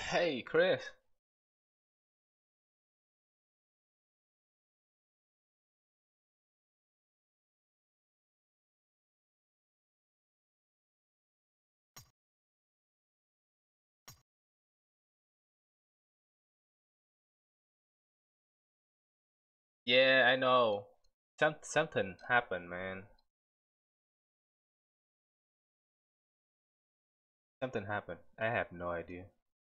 Hey, Chris. Yeah, I know. Something happened, man. Something happened. I have no idea.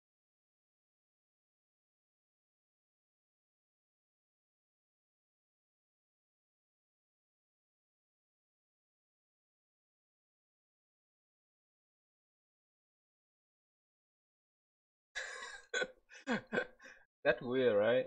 That's weird, right?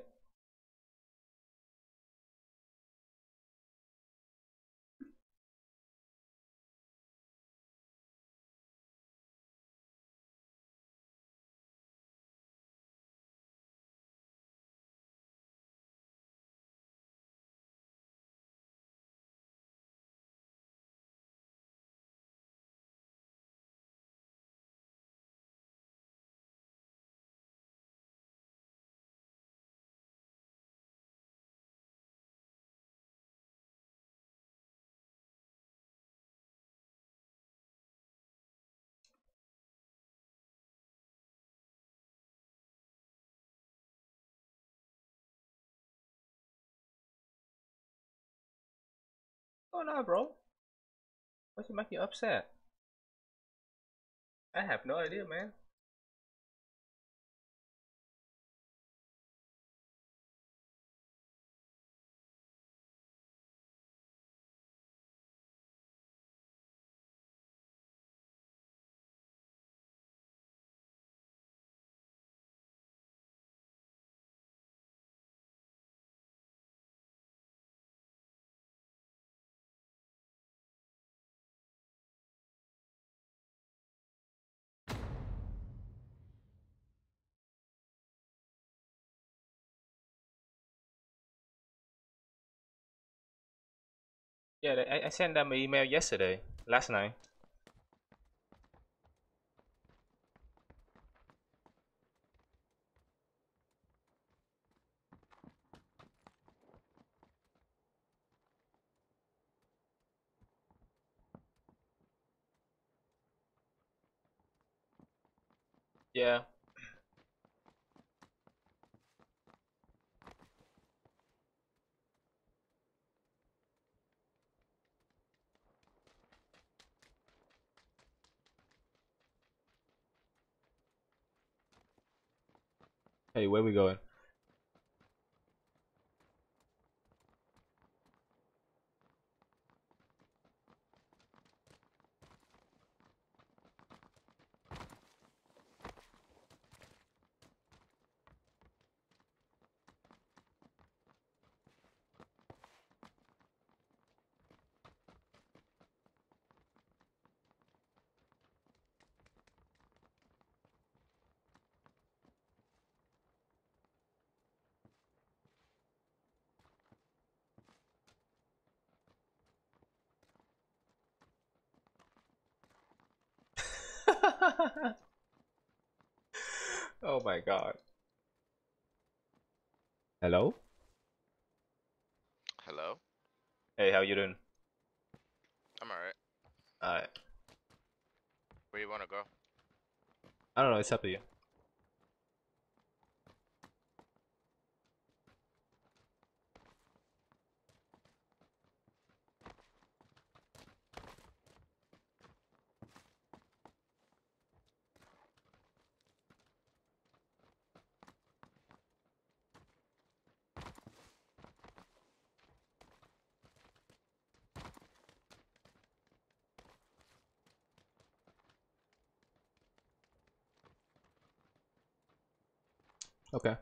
Oh no, bro. What's make you upset? I have no idea, man. Yeah, I sent them an email yesterday, last night. Yeah. Hey, where we going? Oh my god. Hello? Hello? Hey, how you doing? I'm alright. Alright. Where you wanna go? I don't know, it's up to you. Okay.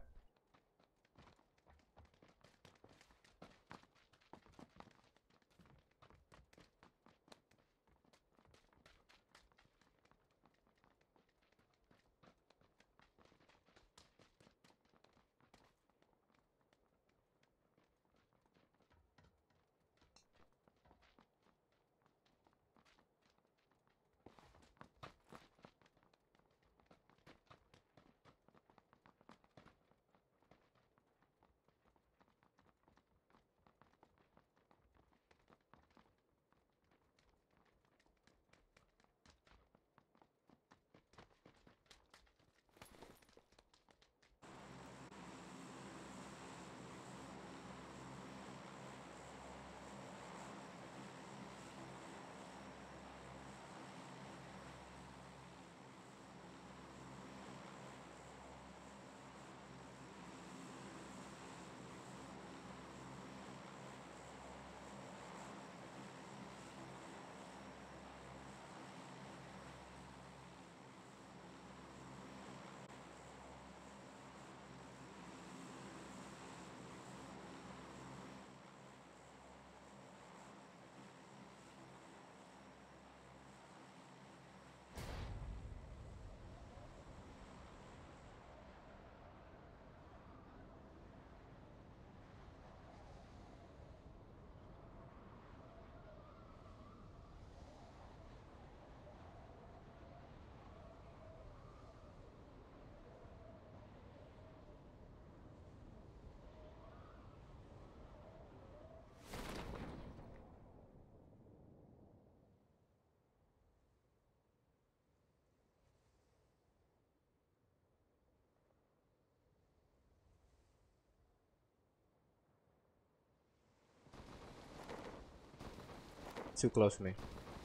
too close to me.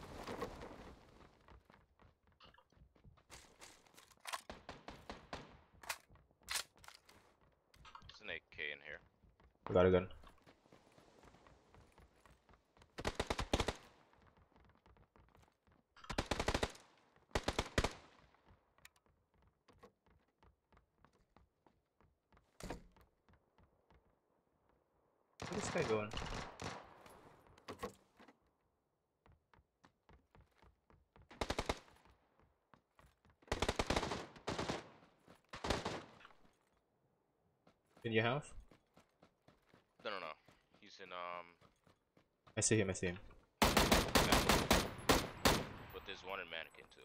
There's an AK in here. I got a gun. Where's this guy going? In your house? No. He's in I see him, I see him. but there's one in mannequin too.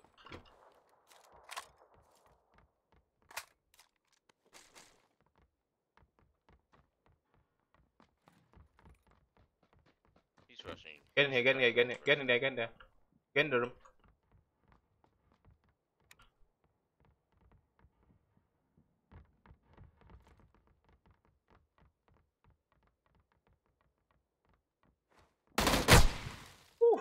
He's rushing. Get in here, get in here, get in here, get in there, get in there. Get in the room. Woo.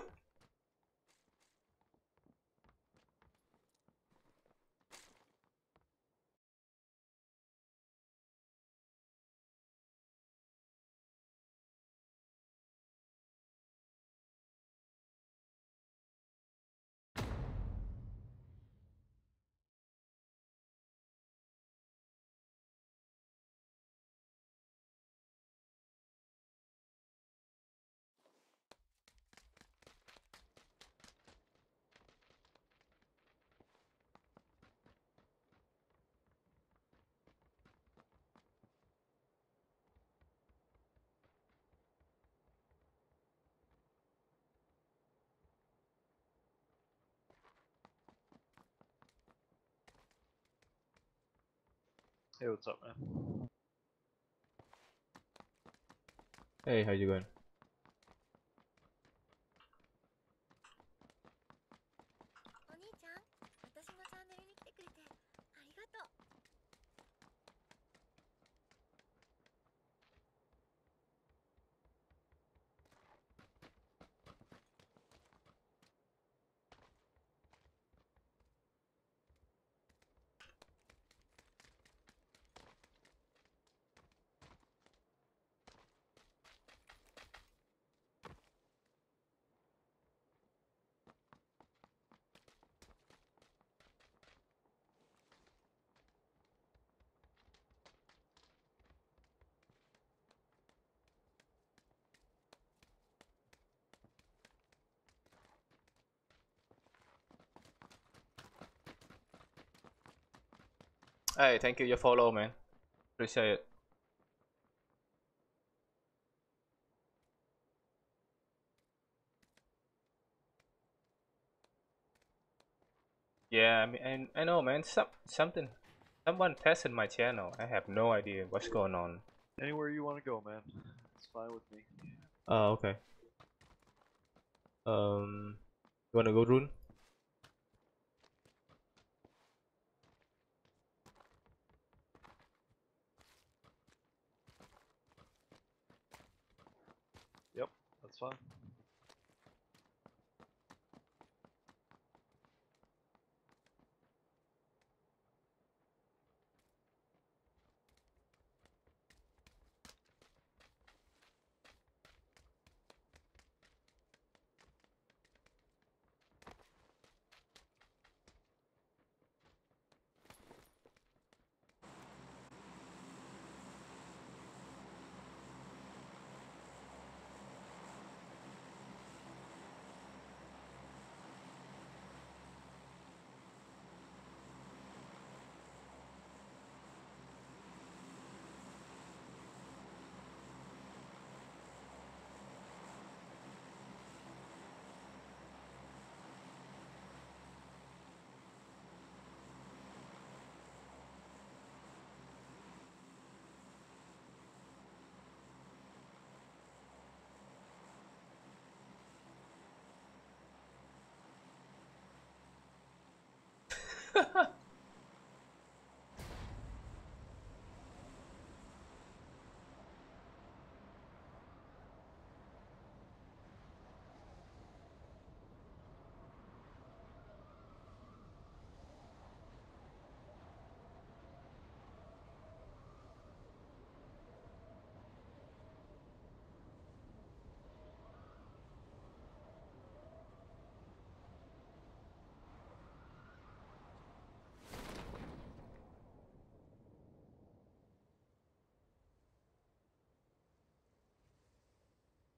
Hey, what's up, man? Hey, how you going? お兄ちゃん、私のチャンネルに来てくれてありがとう。 Hey, thank you, your follow, man. Appreciate it. Yeah, I mean, I know, man. Someone tested my channel. I have no idea what's going on. Anywhere you want to go, man. It's fine with me. Oh, okay. You wanna go rune? Yep, that's fine.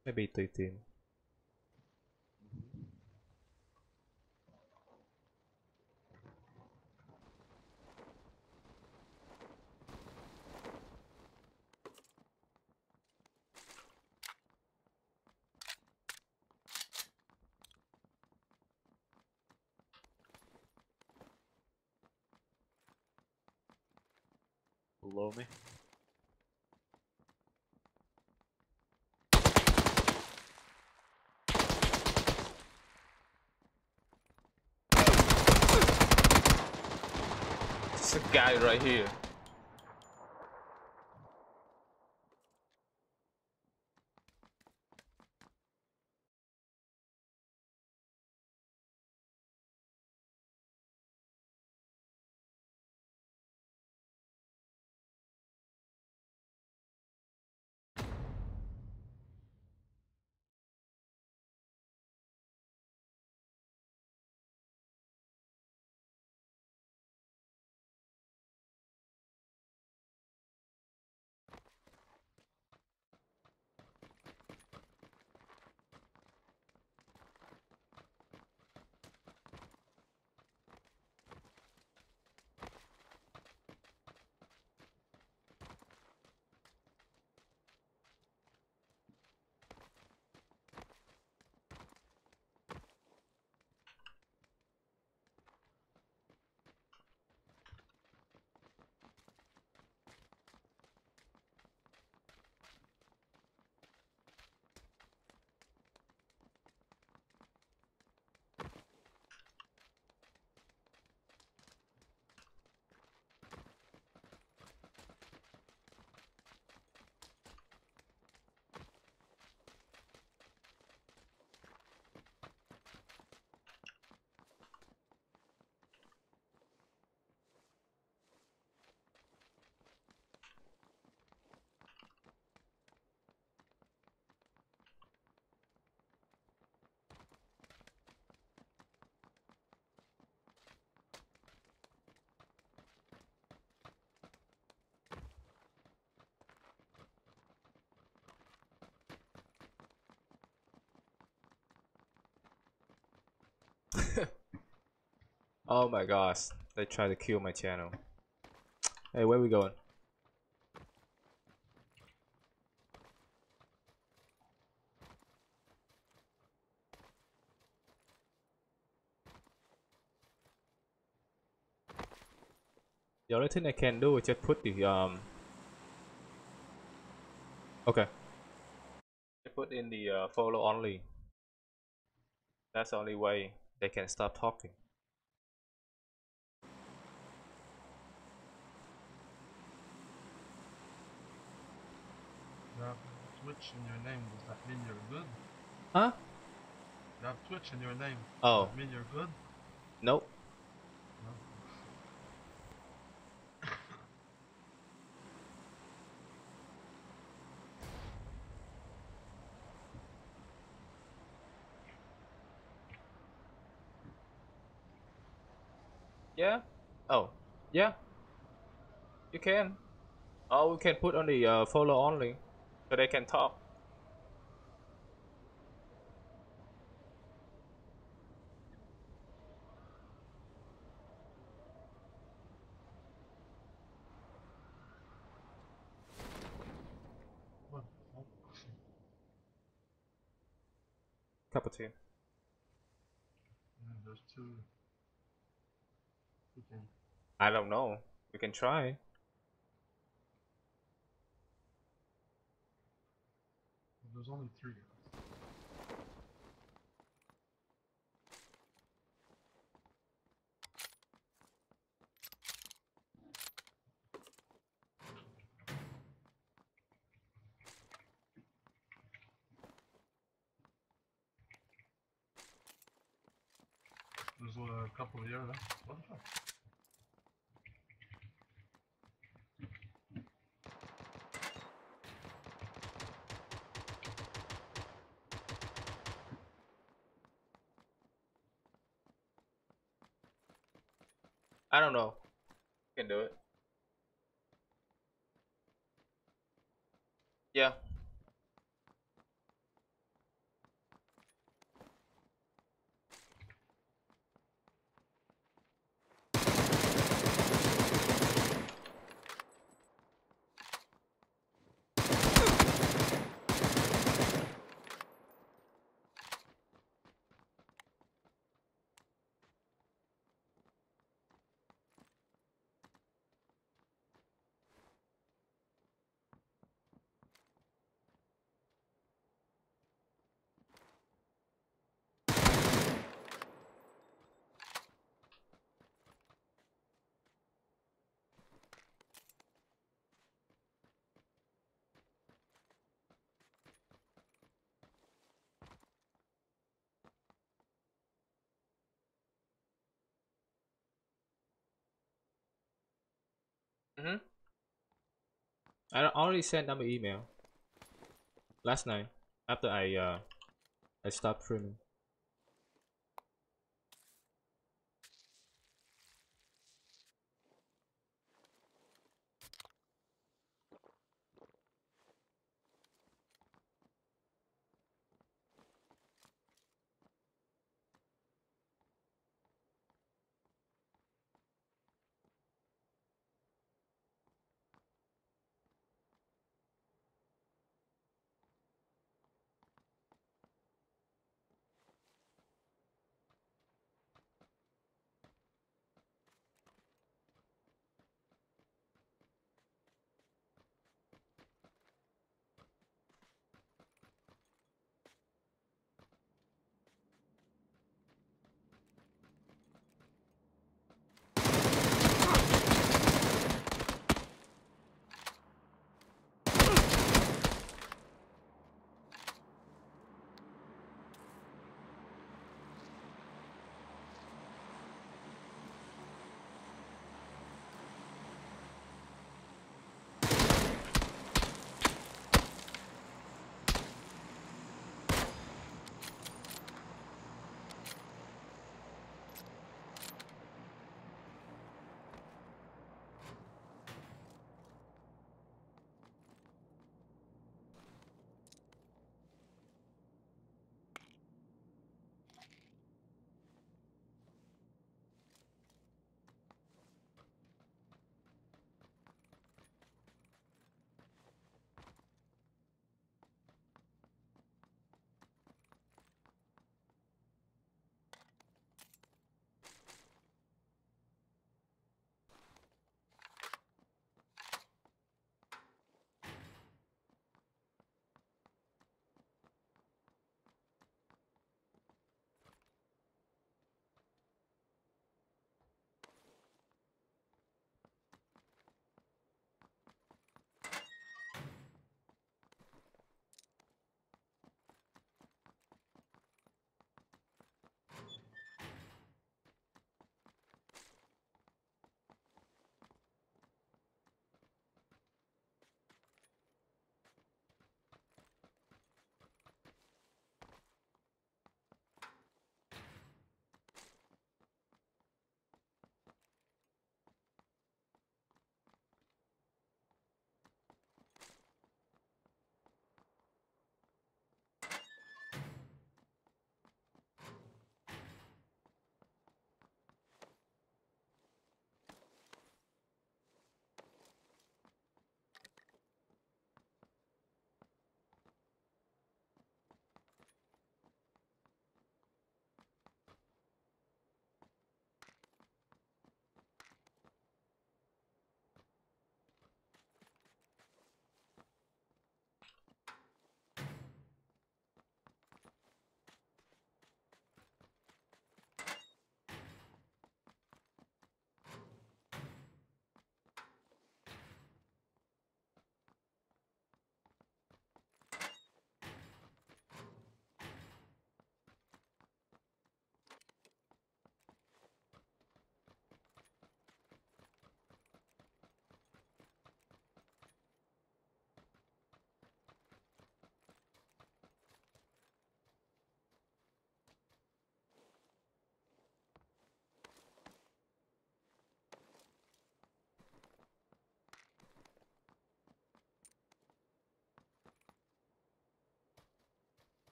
Maybe tùy team. Below me. There's a guy right here. Oh my gosh, they try to kill my channel. Hey, where we going? The only thing I can do is just put the okay. I put in the follow only. That's the only way they can stop talking. You have Twitch in your name, does that mean you're good? Huh? You have Twitch in your name, Oh. does that mean you're good? Nope. No. Yeah. Oh. Yeah. You can. Oh, we can put on the follow only, so they can talk. What? Oh. Cup of tea. Yeah, there's two. You can. I don't know. We can try. There's only three. There's a couple here, huh? What the fuck? I don't know. We can do it. Yeah. Mm-hmm. I already sent them an email last night after I stopped streaming.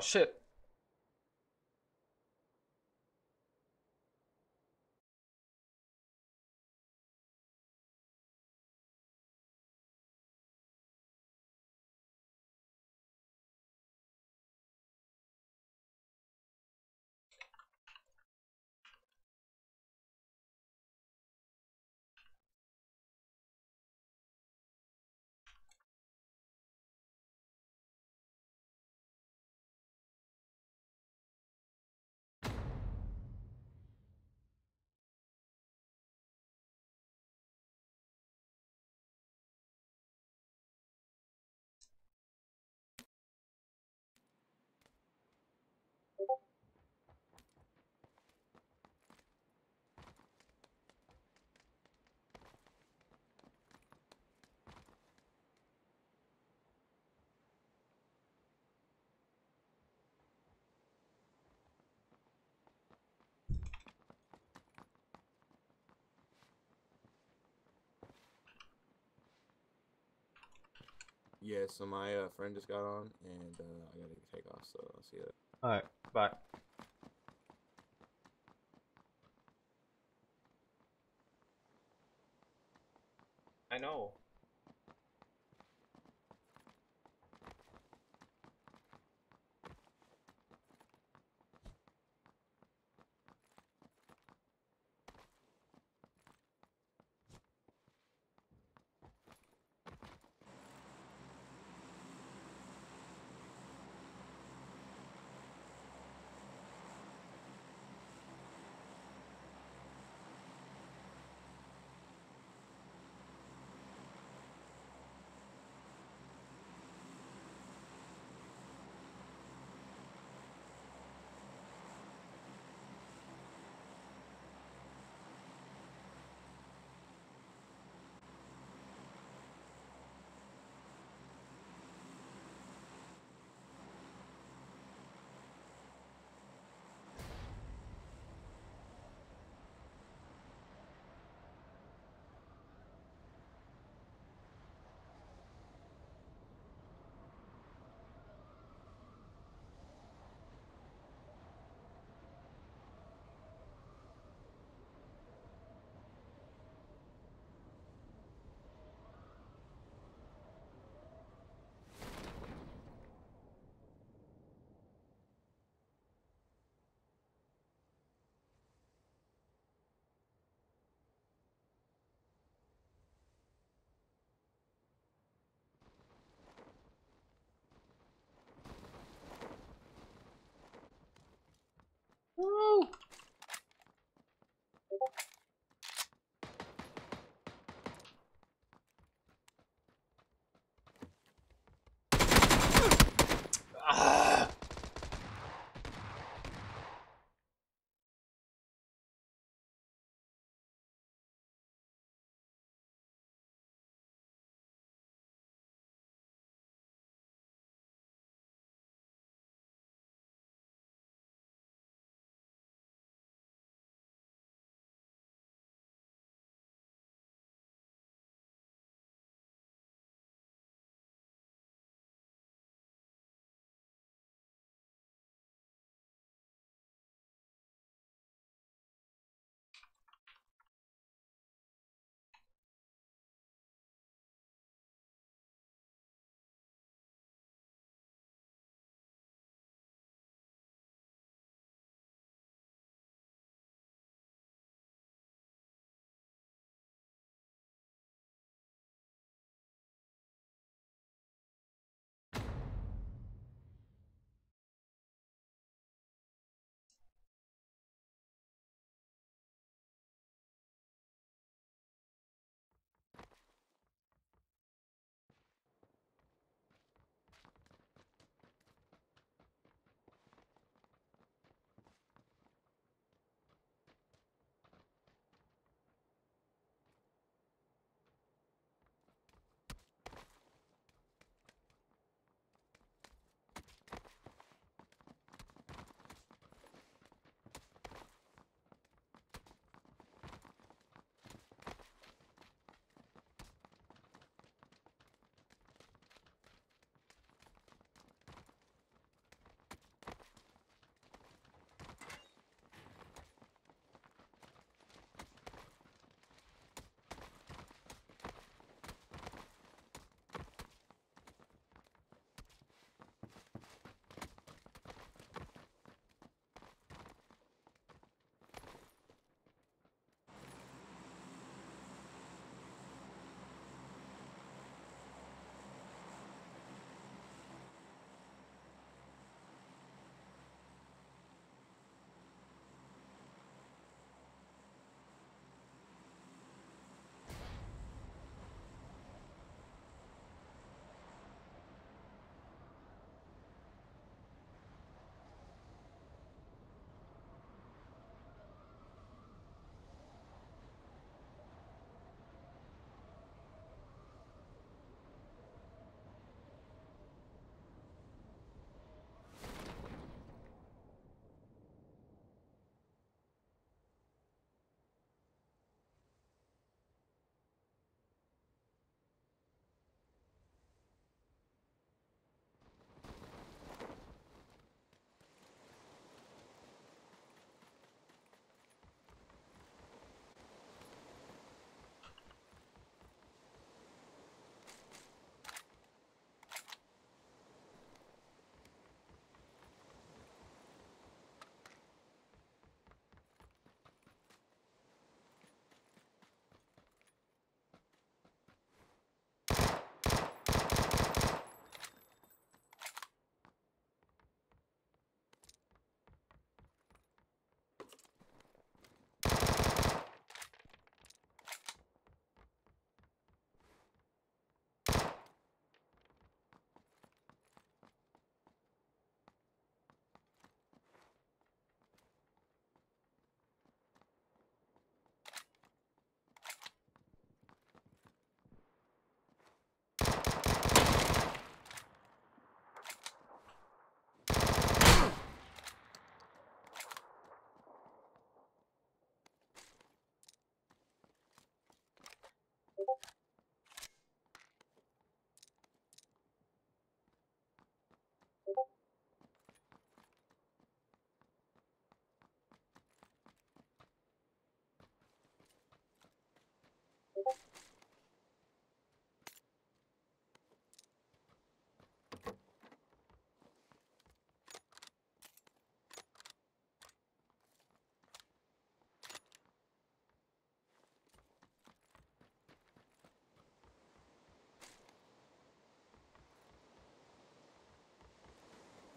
shit. Yeah, so my friend just got on, and I gotta take off, so I'll see you later. Alright, bye. I know.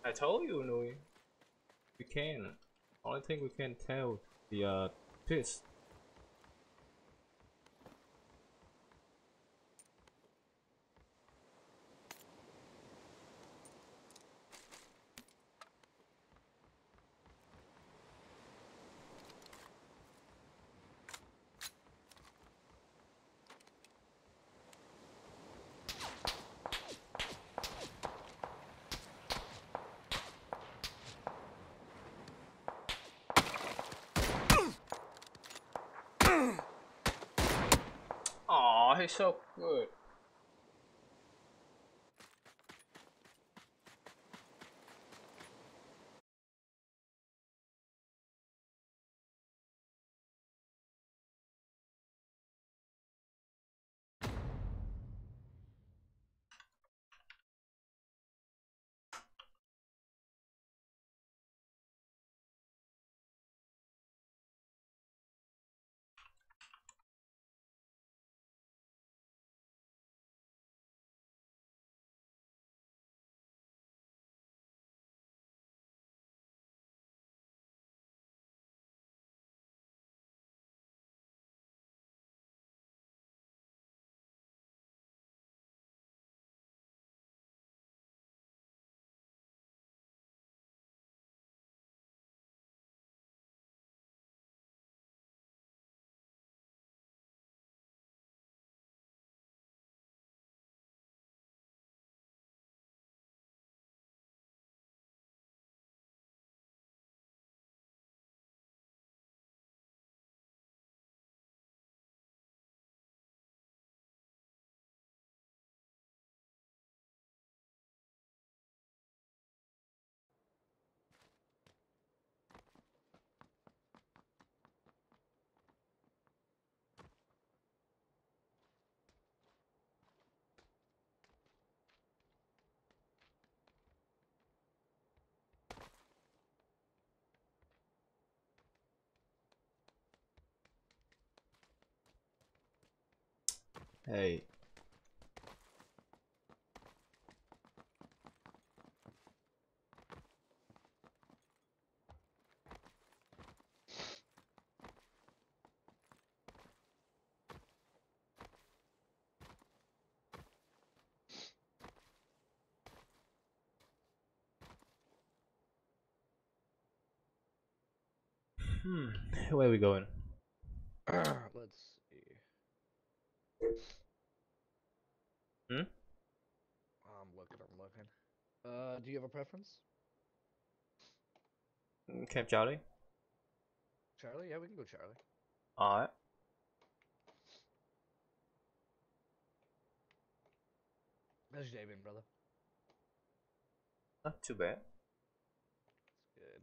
I told you, Nui. We can. Only thing we can tell the twist. Aw, he's so good. Hey. Where are we going? Let's see. Hmm? I'm looking. Do you have a preference? Camp Charlie? Charlie? Yeah, we can go Charlie. Alright. How's your day been, brother? Not too bad. Good.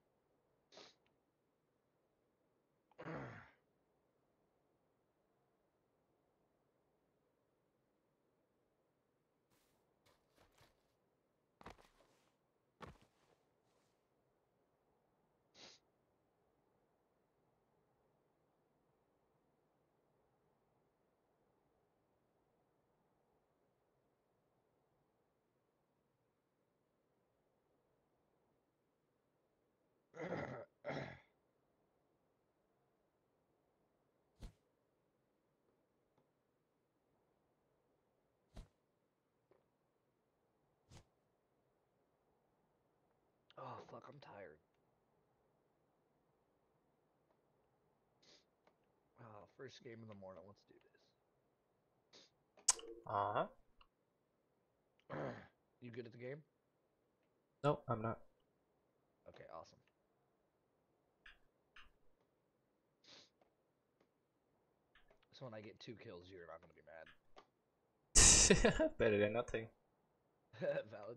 Oh, fuck, I'm tired. First game in the morning, let's do Uh-huh. this. You good at the game? No, I'm not. Okay, awesome. So when I get 2 kills, you're not gonna be mad. Better than nothing. Valid.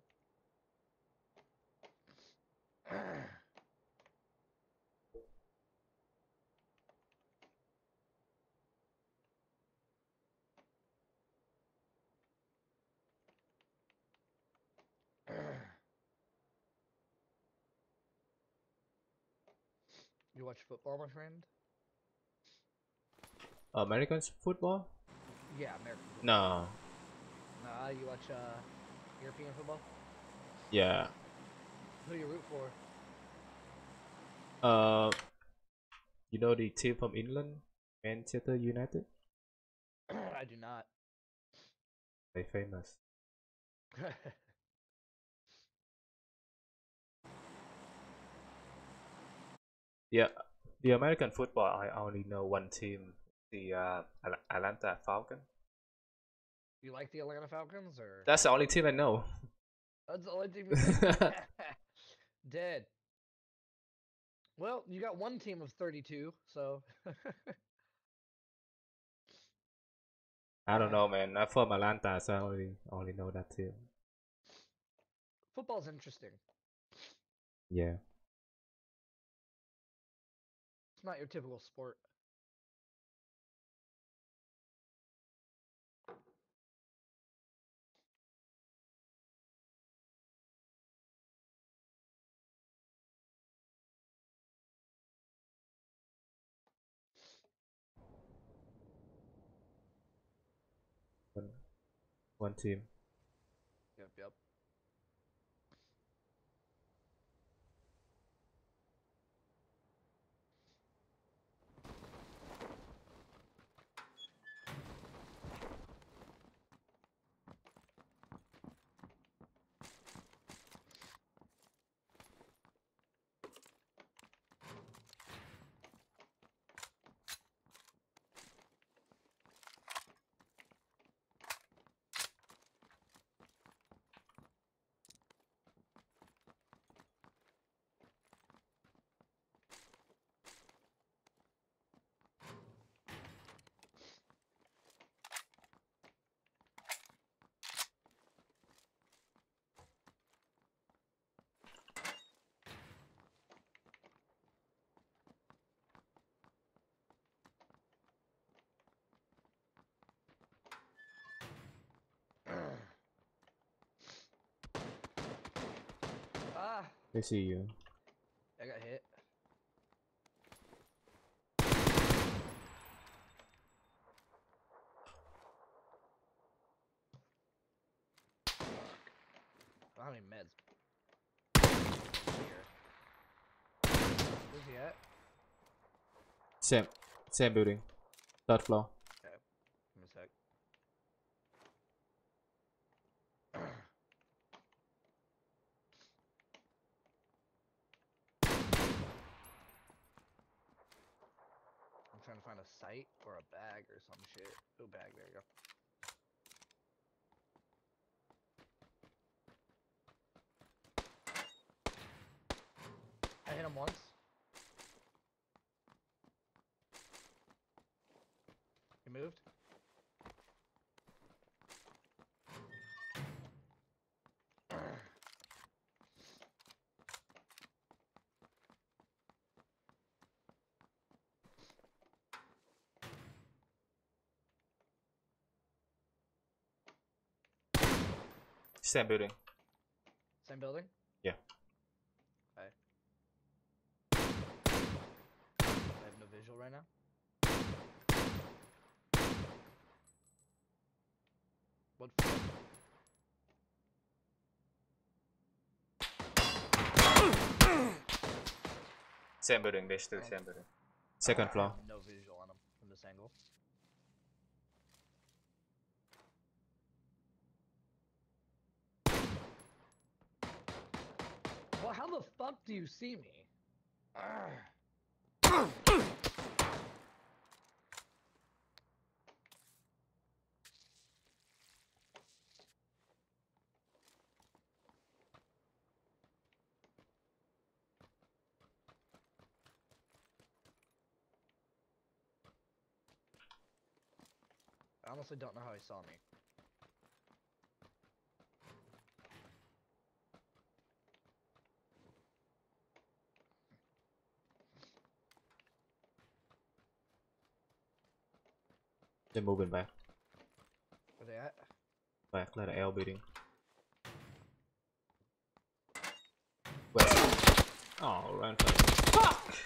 You watch football, my friend? American football? Yeah, American football. No. Nah, you watch European football? Yeah. Who do you root for? You know the team from England, Manchester United. I do not. They famous. Yeah, the American football. I only know one team, the Atlanta Falcon. You like the Atlanta Falcons, or That's the only team I know. that's the only team you know? Dead. Well, you got one team of 32, so I don't know, man. I'm from Atlanta, so I only know that team. football's interesting. Yeah. It's not your typical sport. One team. Yep. Ah, They see you. I got hit. I don't have any meds. Here. Where's he at? Same building. Third floor. Okay. Give me a sec. I'm trying to find a site or a bag or some shit. Oh, bag. There you go. I hit him once. He moved. Same building. Same building? Yeah. Okay. I have no visual right now. What floor? Same building. They still same building. Second I floor. have no visual on him from this angle. Well, how the fuck do you see me? I honestly don't know how he saw me. They're moving back. Where they at? Back like the L building. West. Oh, ran fuck!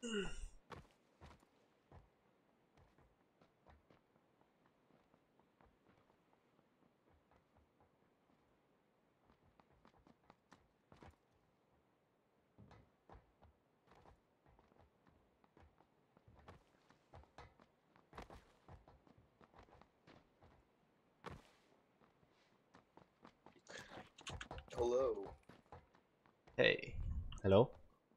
Hello. Hey. Hello?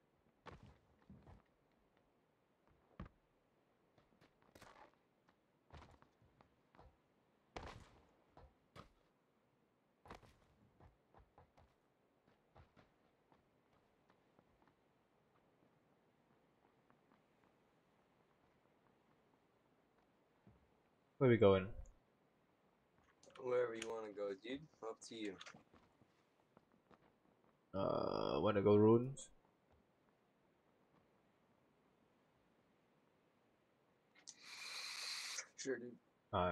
Where we going? Wherever you want to go, dude. Up to you. Wanna go runes? Sure, dude. Alright.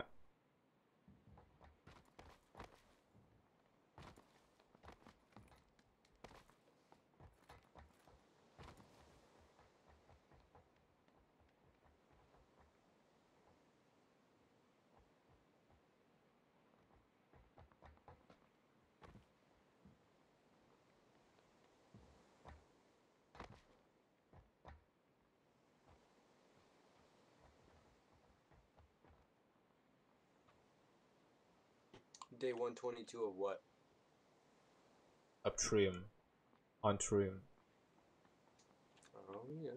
Day 122 of what? Upstream. On stream. Oh, yeah.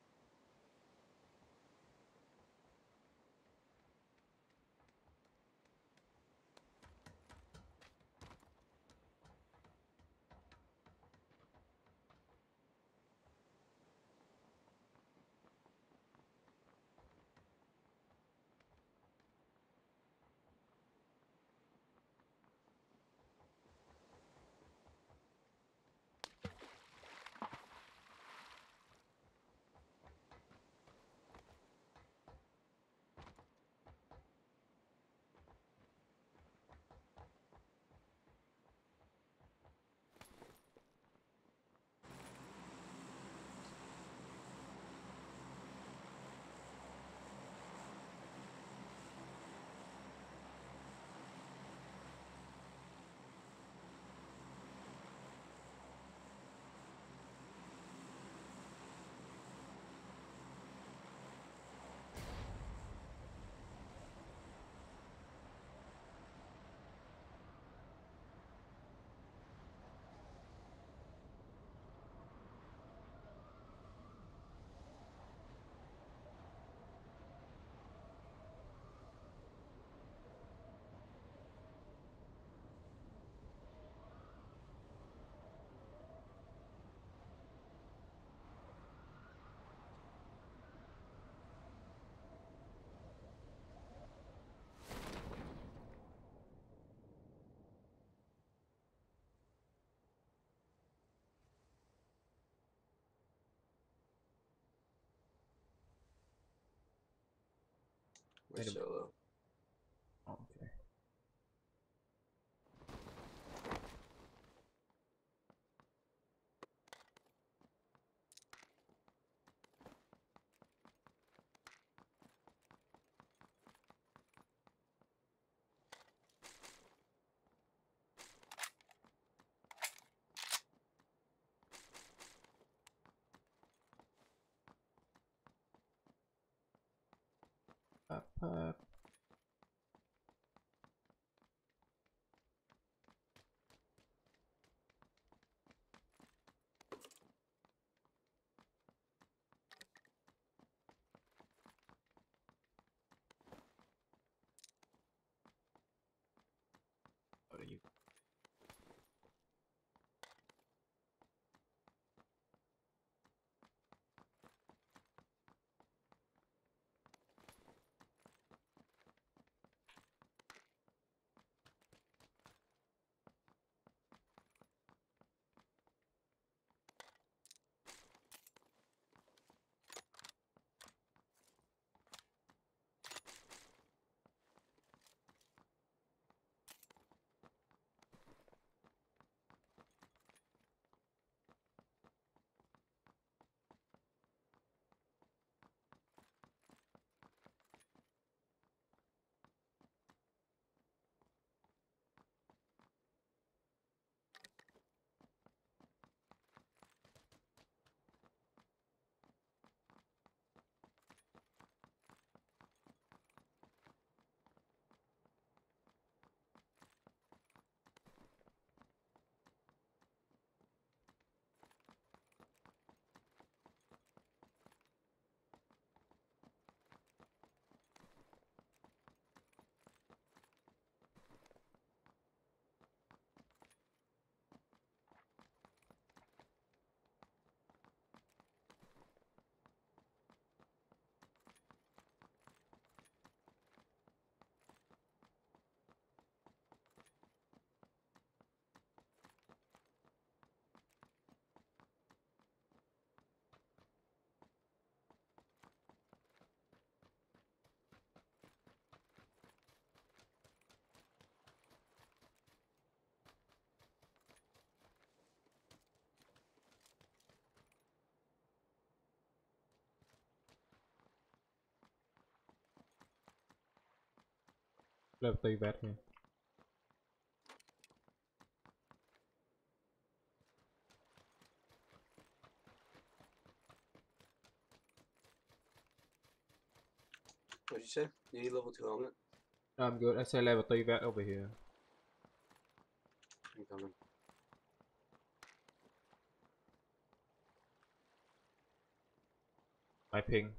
We're Wait a minute. solo. Okay. Up. What are you? Level 3 vet here. What'd you say? You need level 2 helmet? No, I'm good. I say level 3 vet over here. I'm coming. My ping.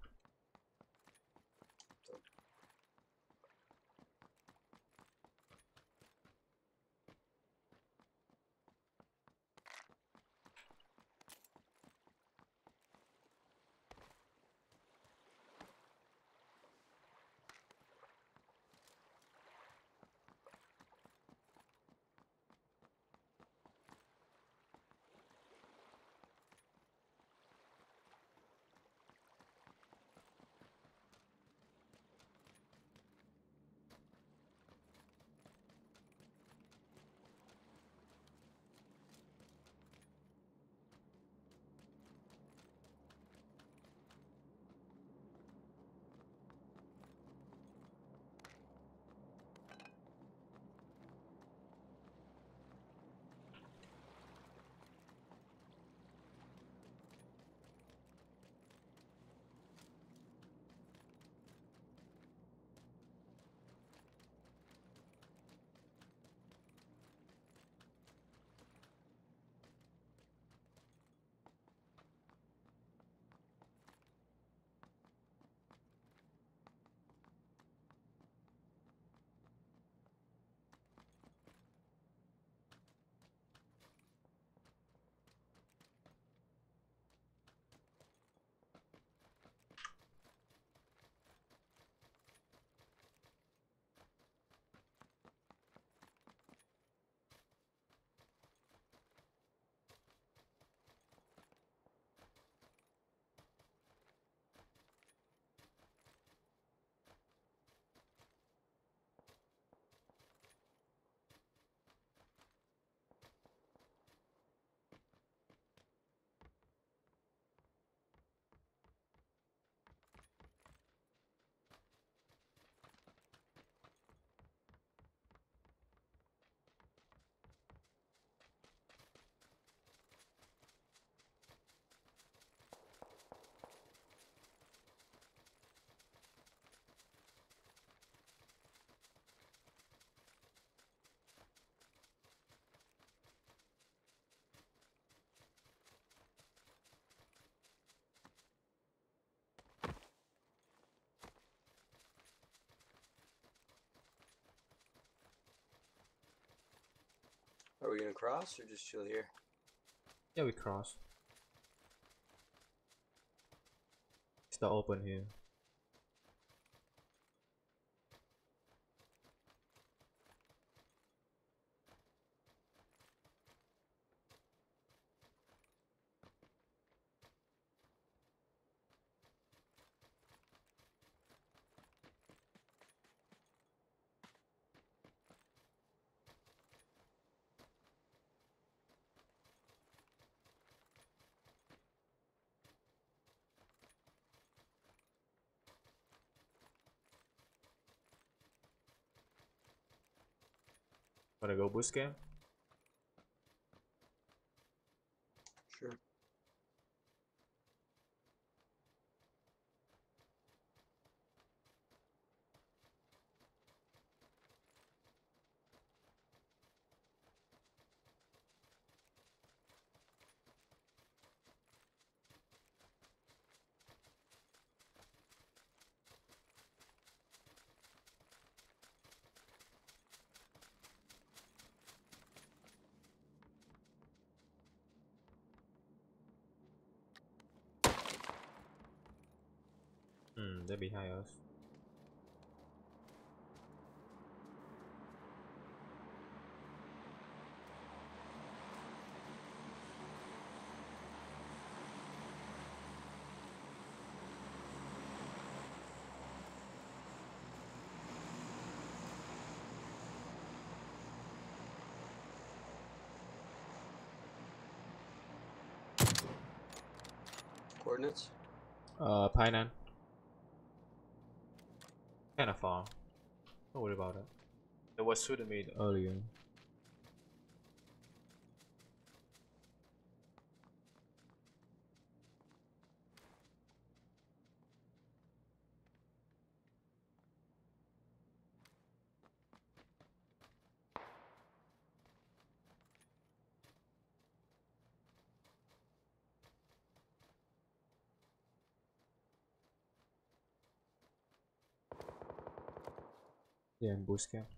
Are we gonna cross or just chill here? Yeah, we cross. It's the open here. Wanna go boost camp? Sure. They're behind us. Coordinates? Painan. Kinda far. Don't worry about it. They was shooting me earlier. Yeah, in boost camp.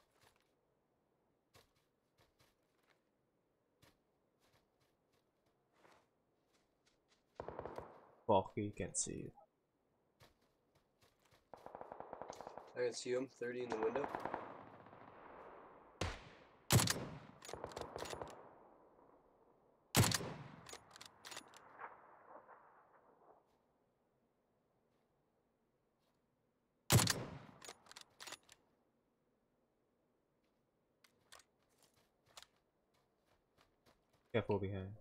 Fuck, you can't see it. I can see him. 30 in the window. Careful behind.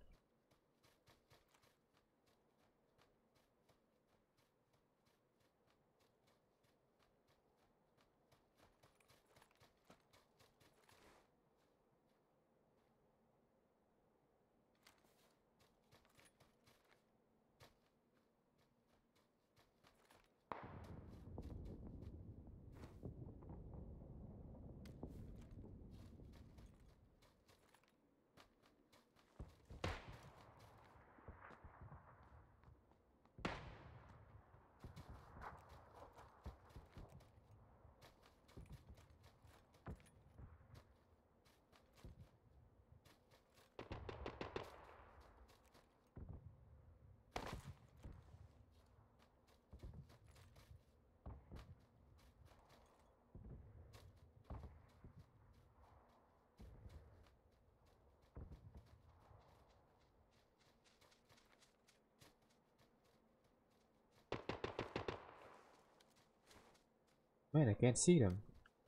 Man, I can't see them.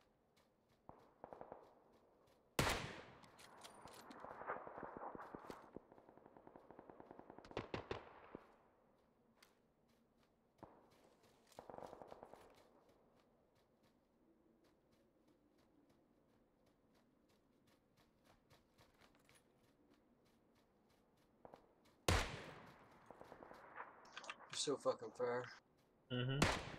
You're so fucking far. Mm-hmm.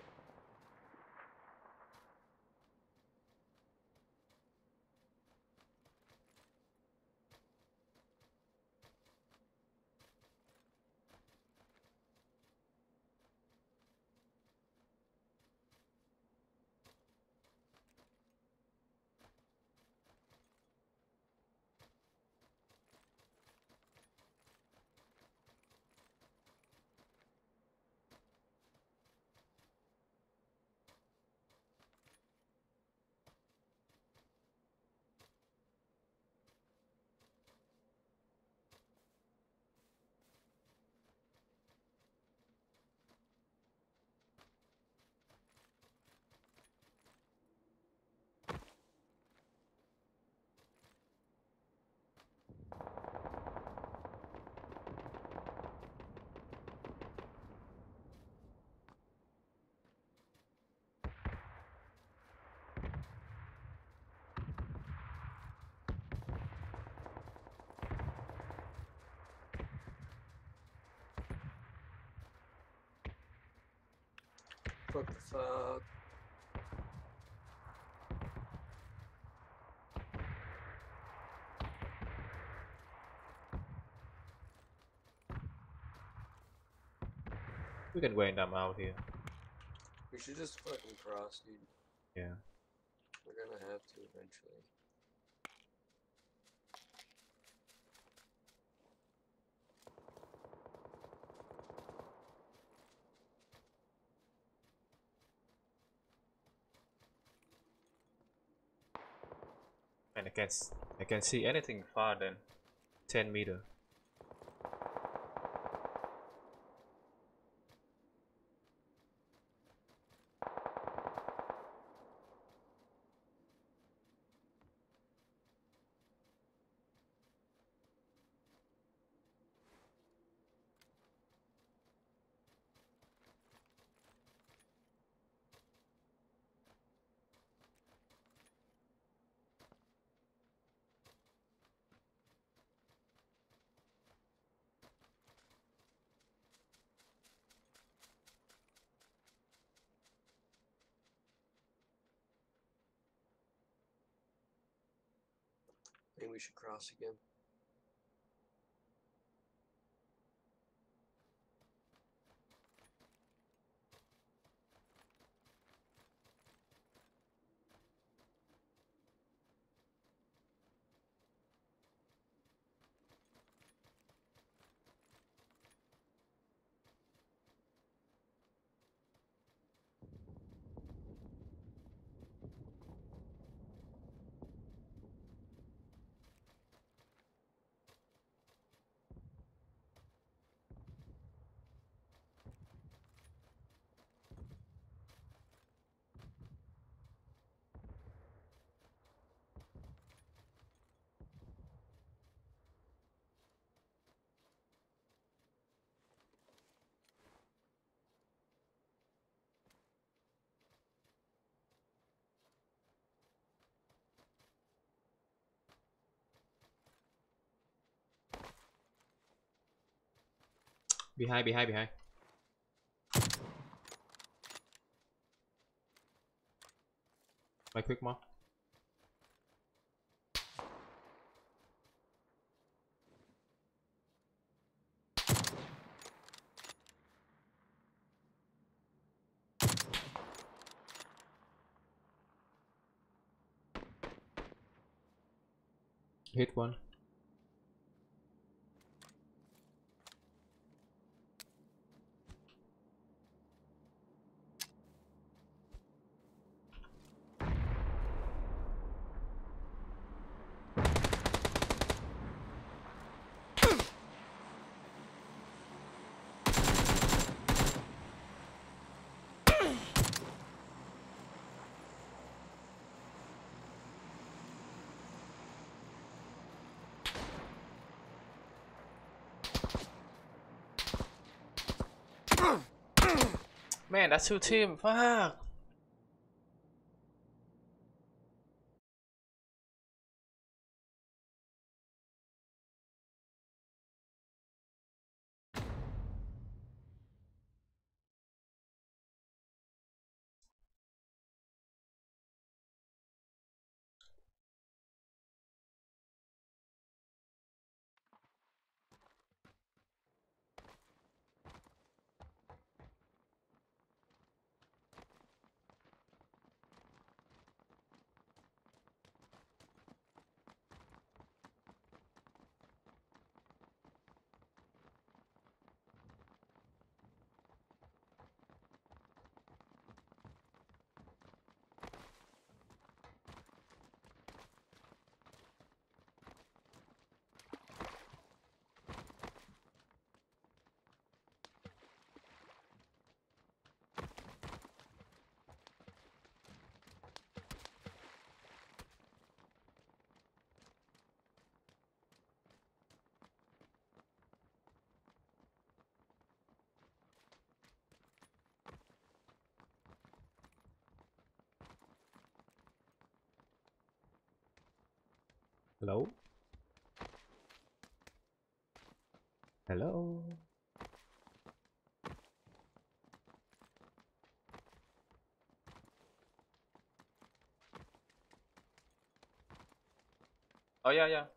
What the fuck? We can wait them out here. We should just fucking cross, dude. Yeah. We're gonna have to eventually. And I can't see anything far than 10 meter. we should cross again. Behind, behind, behind. My quick mark. Hit one. Man, that's two team. Fuck. Hello? Hello? Oh yeah, yeah.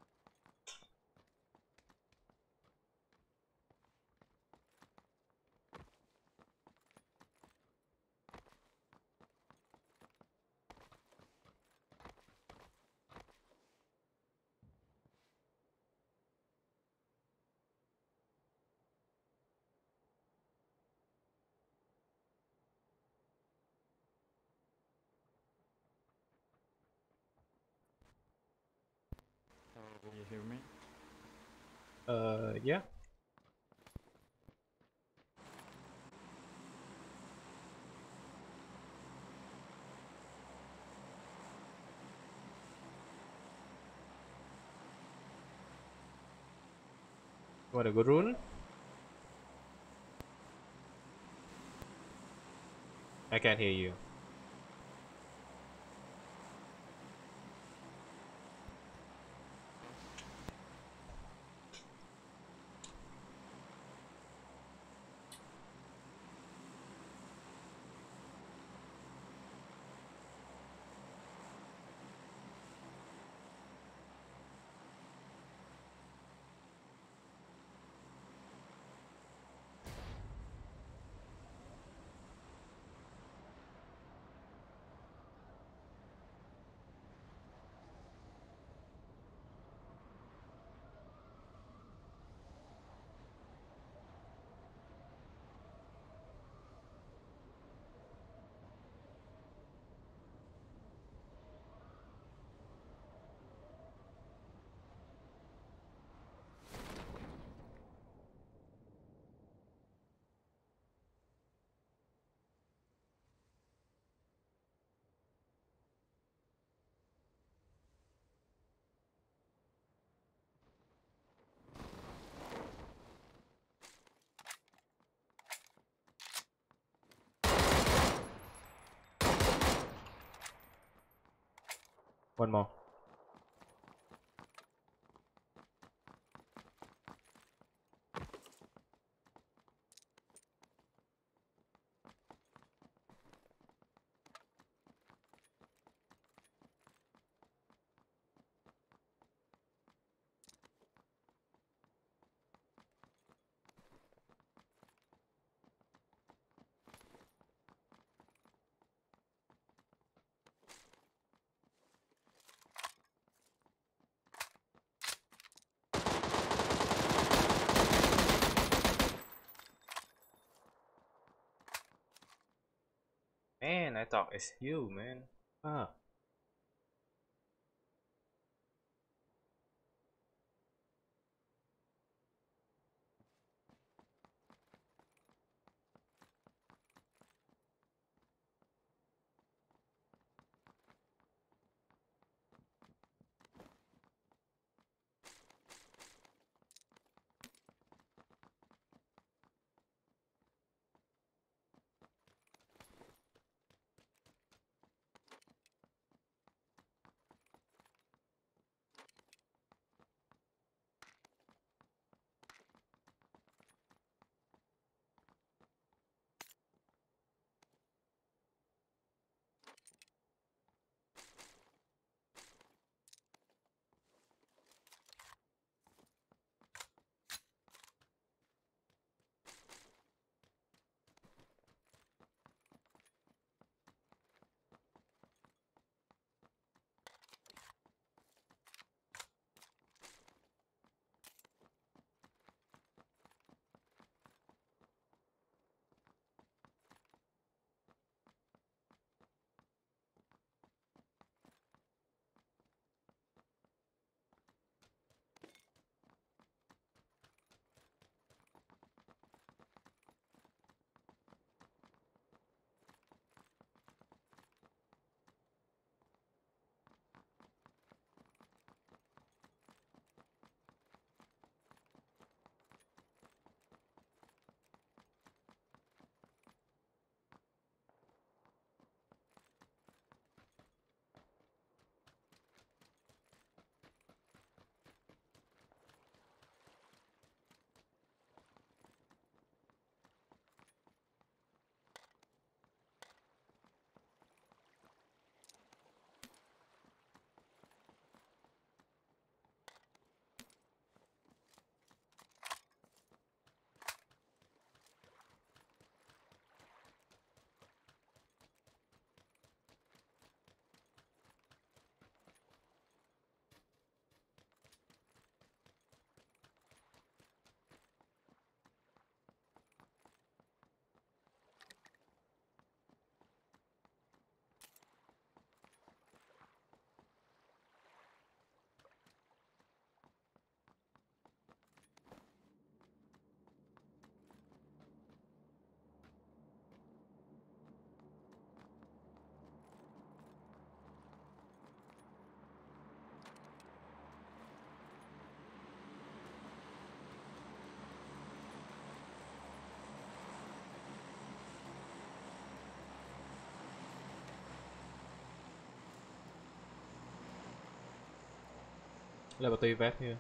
Can you hear me? Yeah. Want a good rune? I can't hear you. One more. Man, I thought it's you, man. Ah. Laboratory back here.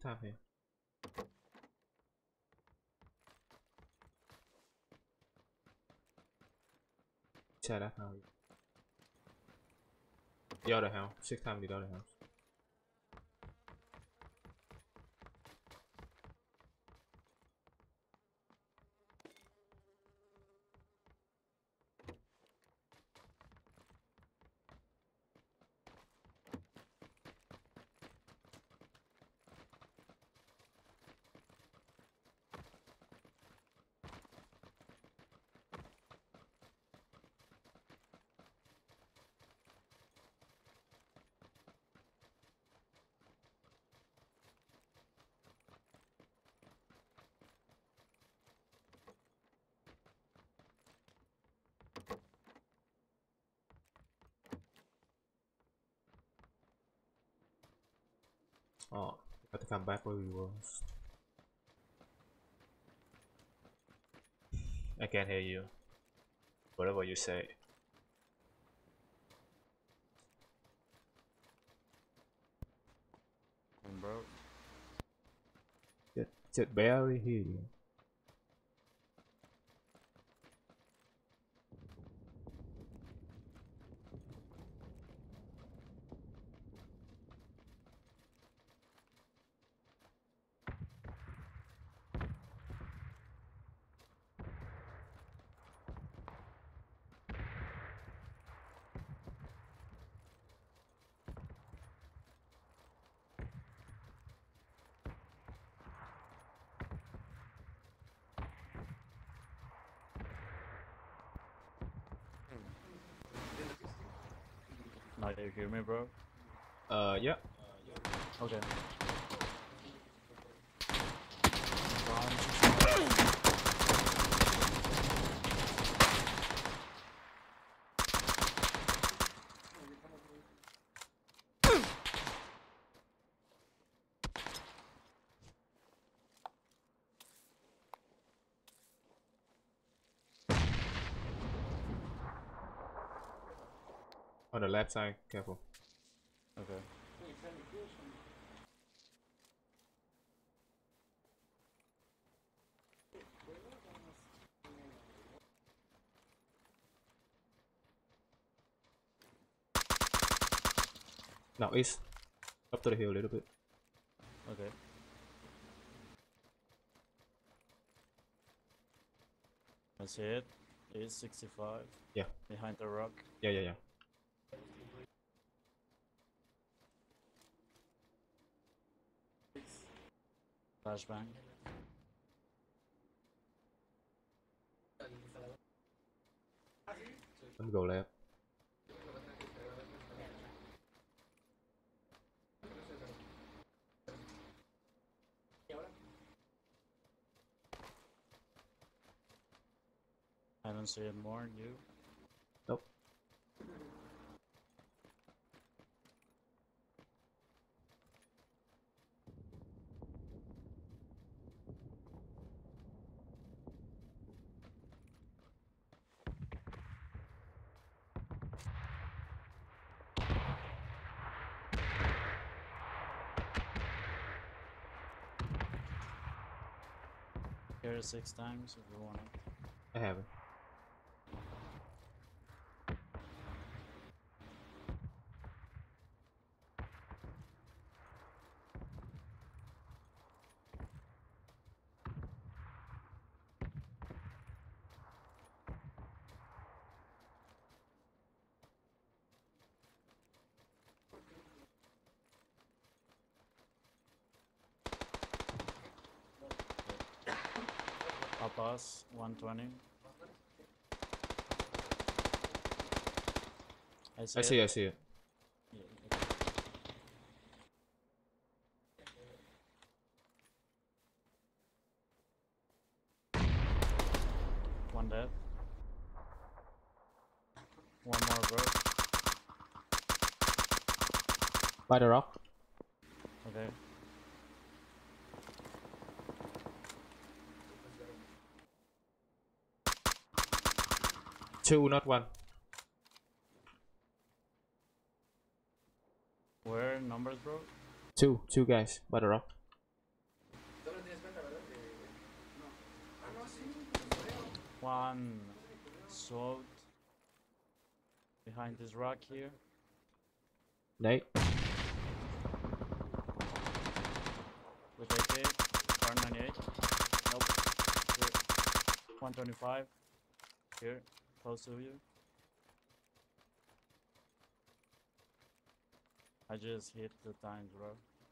time here. Share that now. The other house. 6 times the other house. Oh, got to come back where we was. I can't hear you. Whatever you say. Bro. Just barely hear you. Now you hear me, bro? Yeah. Okay. On the left side, careful. Okay. Now east. Up to the hill a little bit. Okay. I see it. It's 65. Yeah. Behind the rock. Yeah. Flashbang. Let me go left. I don't see it more. You? Nope. Here 6 times if you want it. I have it. Up us, 120. I see it. I see it. Yeah, okay. One dead. One more, bro. By the rock. Okay. Two, not one. Where numbers, bro? Two guys by the rock. one sword behind this rock here. Nate. With AK, R98. Nope. Here. 125. Here, close to you. I just hit 2 times, bro.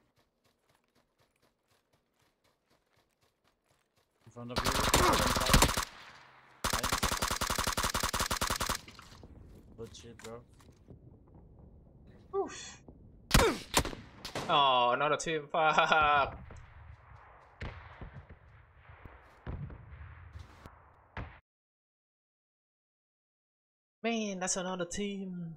In front of you. 125. Nice. Good shit, bro. Oof. Oh, another team. Fuck. Man, that's another team.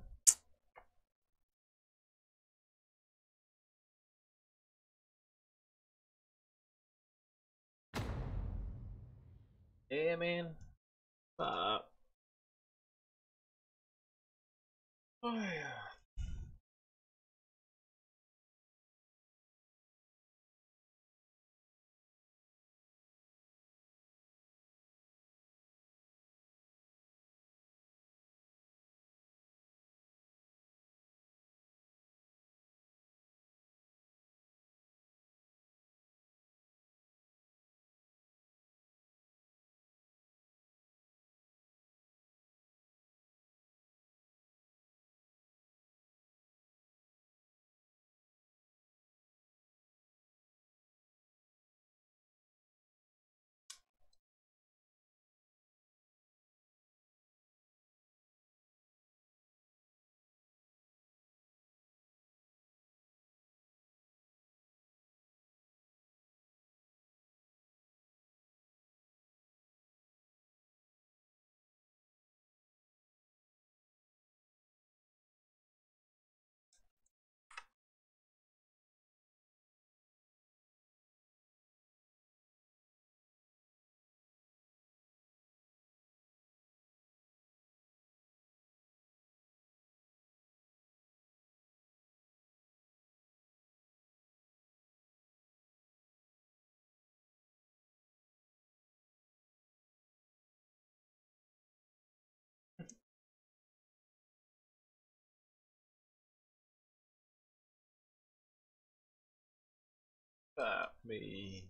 Yeah, man. Fuck. Oh, yeah. Fuck me.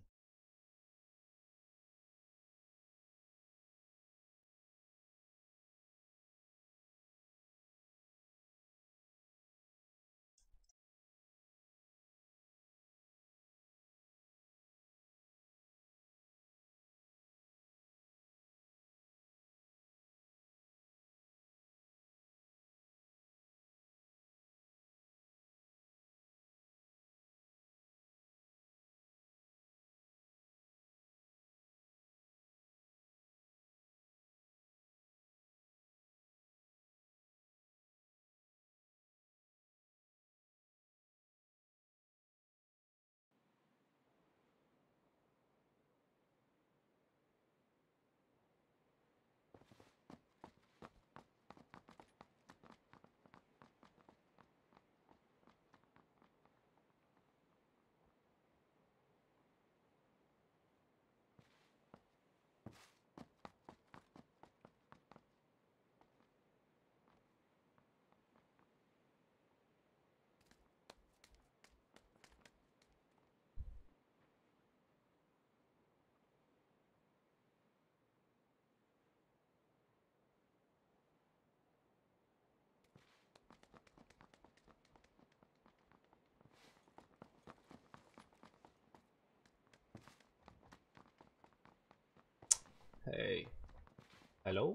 Hey. Hello?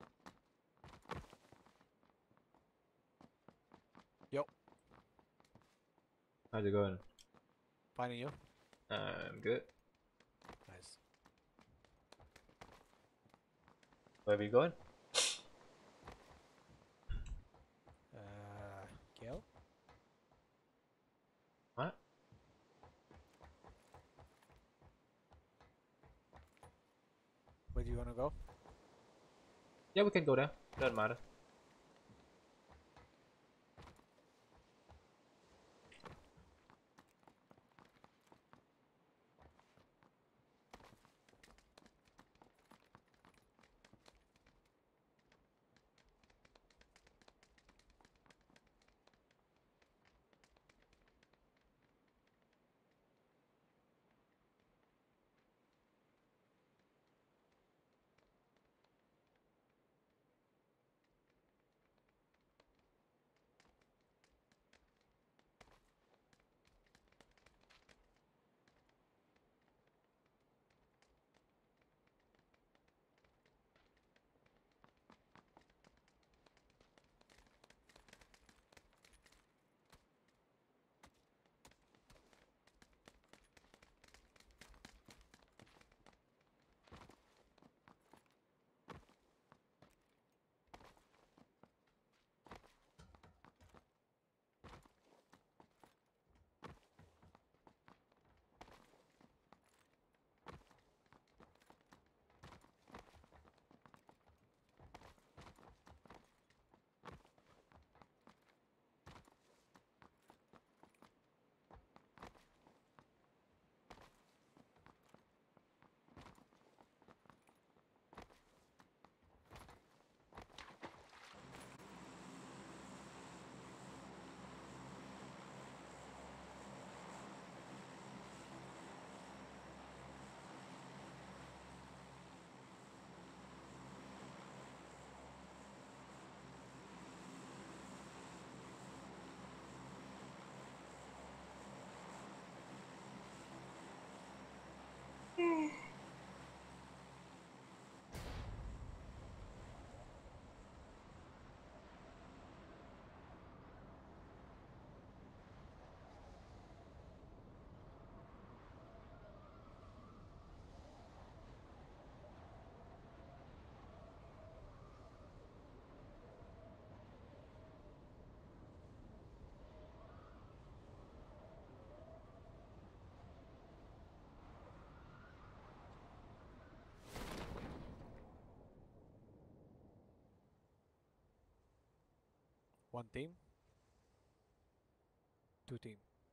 Yo, How's it going? finding you. I'm good. Nice. Where we going? Gail? What? Where do you want to go? Yeah, we can go there. Doesn't matter. One team. Two team.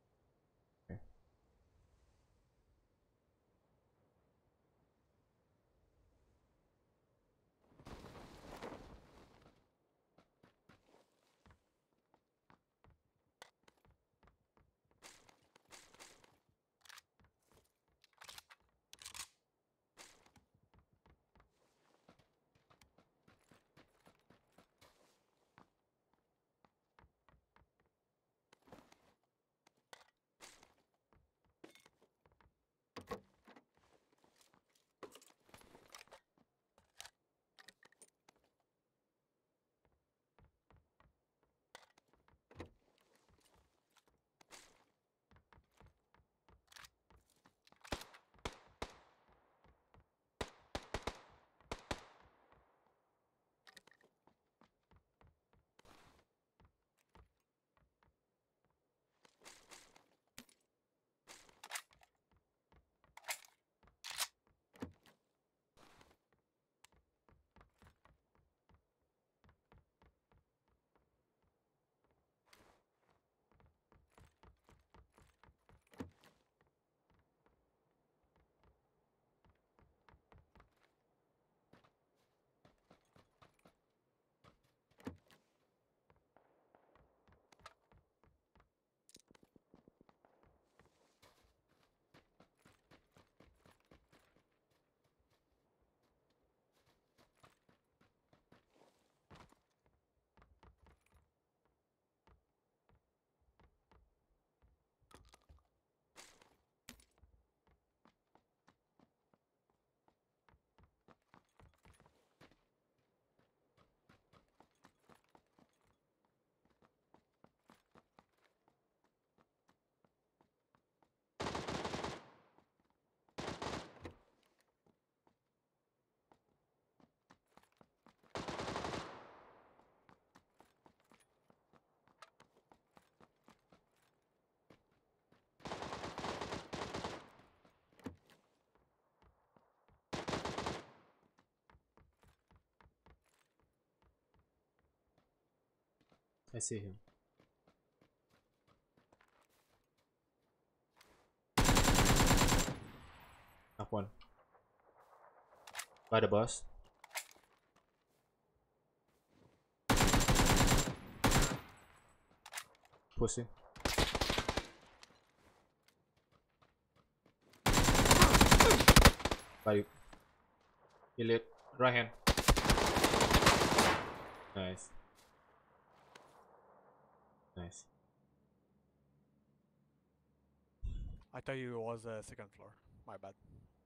I see him. Knock one. By the bus. Pushing. By elite. Right hand. Nice. Nice. I thought you was second floor. My bad.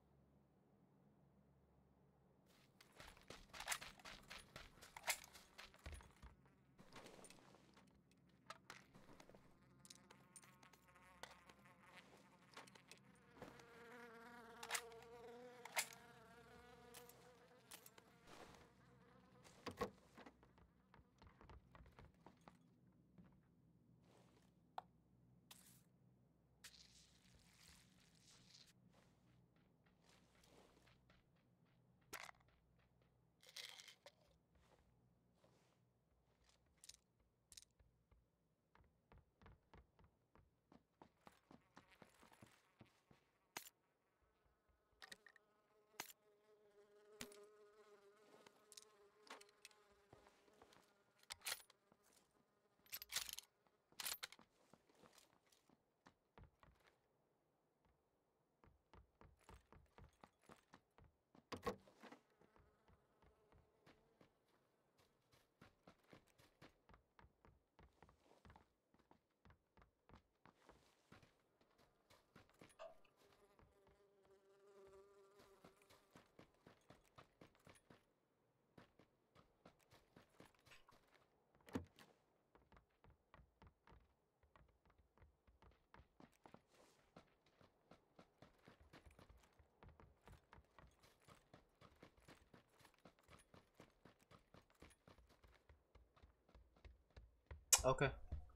Okay.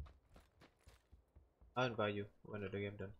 I'll invite you when the game done.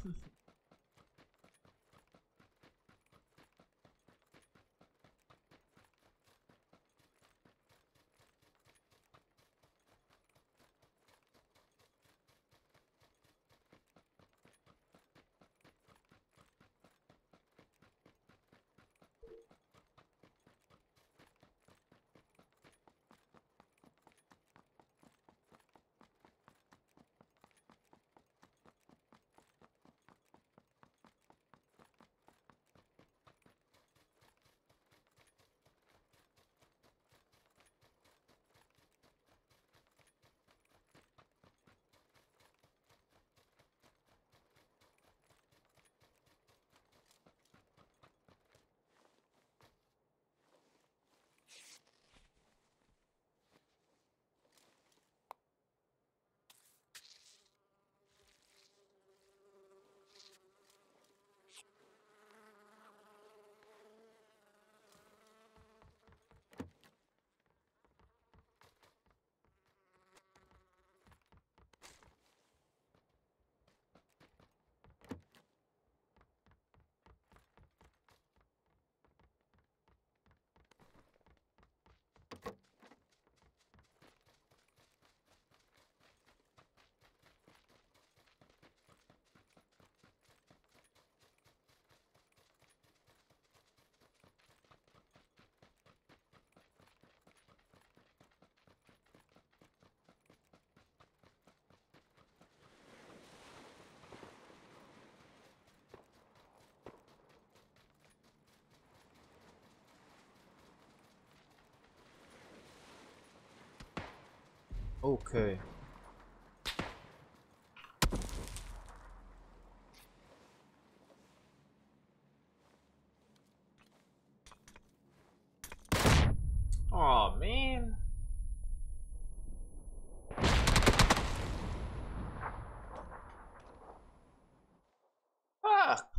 Okay. Oh man. Fuck.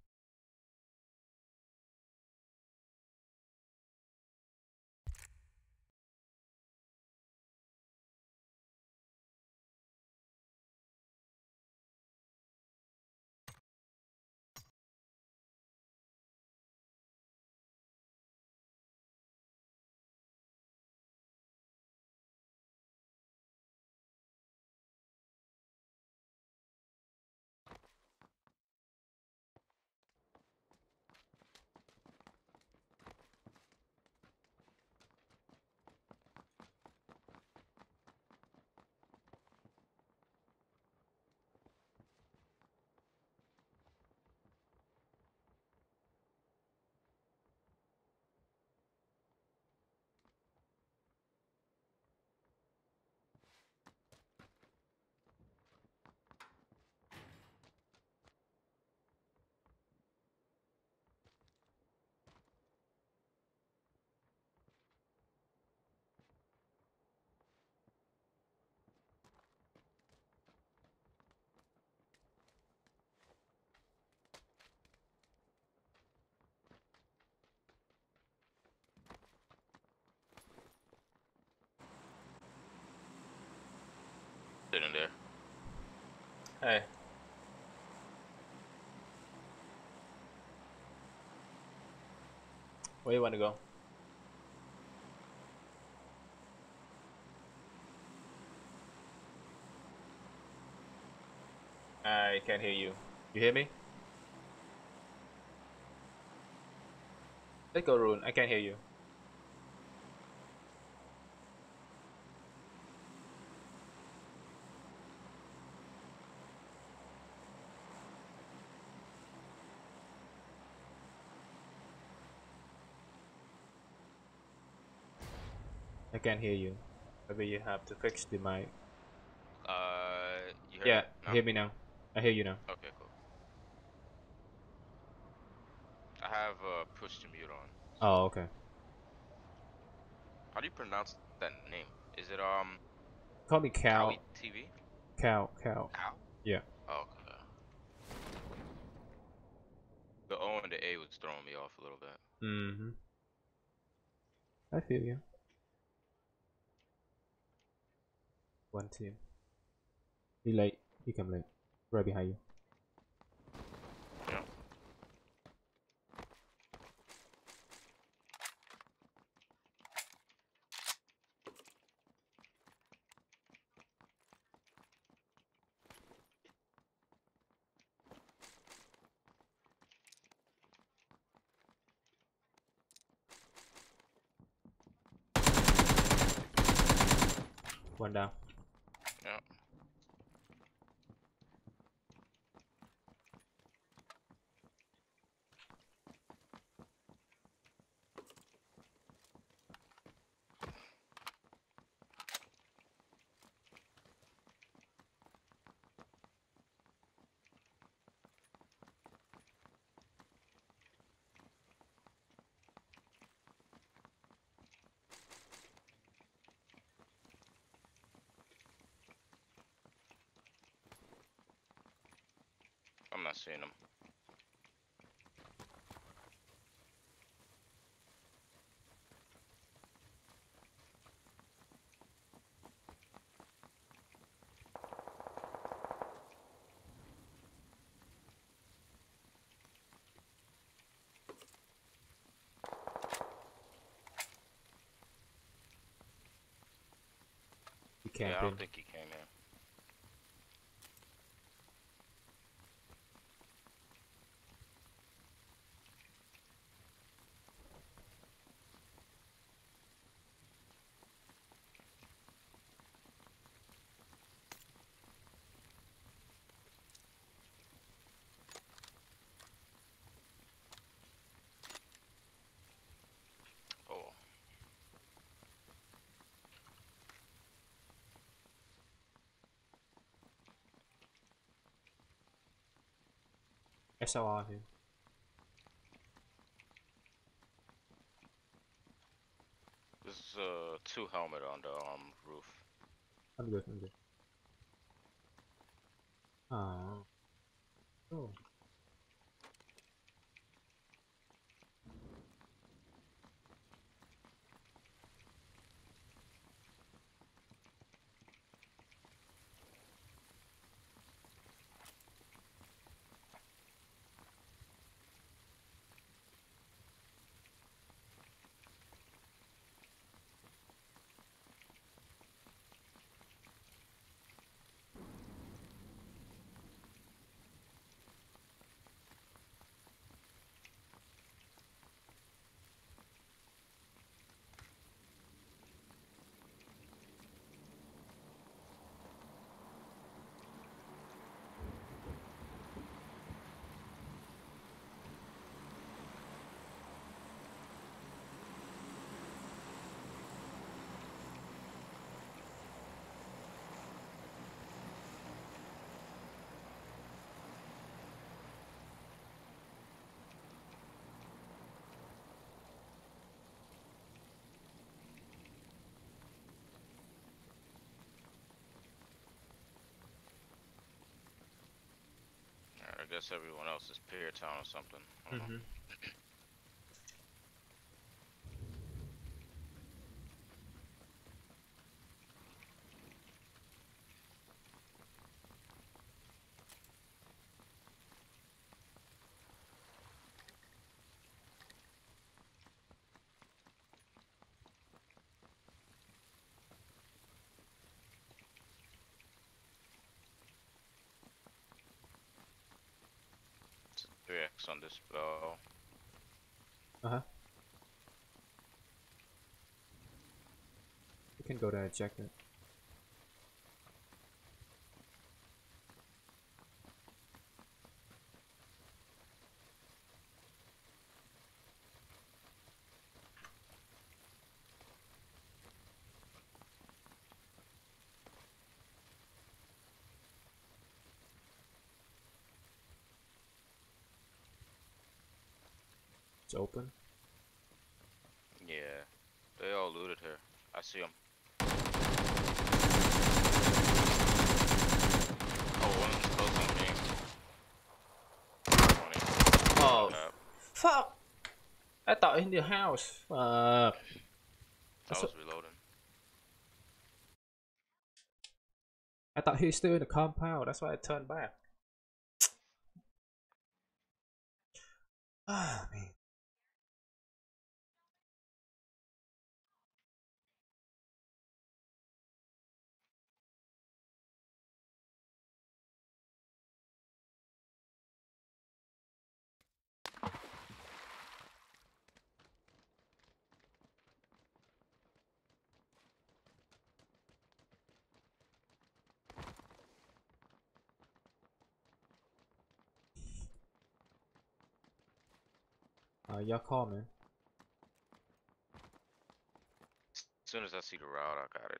Sitting there. Hey. Where you wanna go? I can't hear you. You hear me? Let's go, Rune. I can't hear you. I can't hear you. Maybe you have to fix the mic. You heard Yeah, me? No? hear me now. I hear you now. Okay, cool. I have push to mute on. Oh, okay. How do you pronounce that name? Is it Call me Cow. KhoaiTV? Cow. Cow? Yeah. Oh, okay. The O and the A was throwing me off a little bit. Mm-hmm. I feel you. One team. He late. He come late. Right behind you. One down. Yeah. I'm not seeing him. You Yeah, can't I don't think he came here. Oh, SLR here. there's 2 helmet on the roof. I'm good, I'm good. Oh. Oh. Alright, I guess everyone else is Pier Town or something. I don't know. It's 3x on this bell. Uh-huh. You can go there and check it. It's open. Yeah, they all looted here. I see them. Oh, one's close on me. 20. Oh, Yep. fuck! I thought in the house. I was reloading. I thought he was still in the compound. That's why I turned back. Ah, man. Y'all call, man. As soon as I see the route, I got it.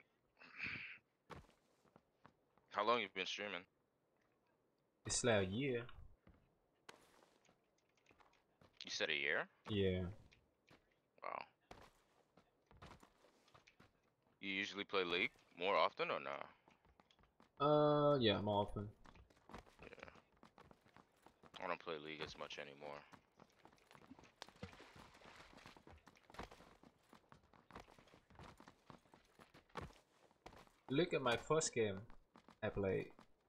How long you been streaming? It's like a year. You said a year? Yeah. Wow. You usually play League more often or not? Yeah, more often. Yeah. I don't play League as much anymore. Look at my first game I played.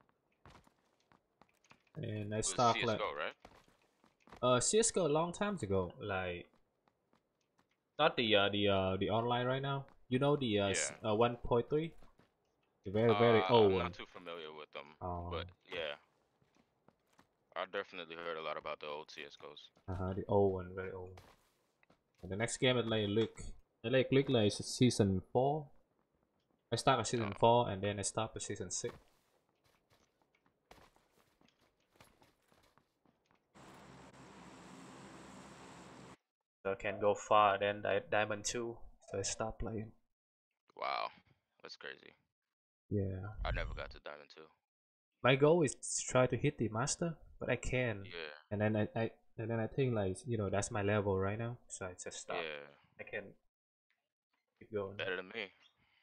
And I It was started like CSGO, right? CSGO a long time ago. Like not the online right now. You know the Yeah. 1.3? The very old I'm one. not too familiar with them, Oh. but yeah. I definitely heard a lot about the old CSGOs. The old one, very old. And the next game I like Luke. I like Luke like season 4. I start at season 4 and then I stop at season 6. So I can go far, then Diamond 2. So I stop playing. Wow, that's crazy. Yeah. I never got to Diamond 2. My goal is to try to hit the master, but I can. Yeah. And then I think like that's my level right now, so I just stop. Yeah. I can keep going. Better than me.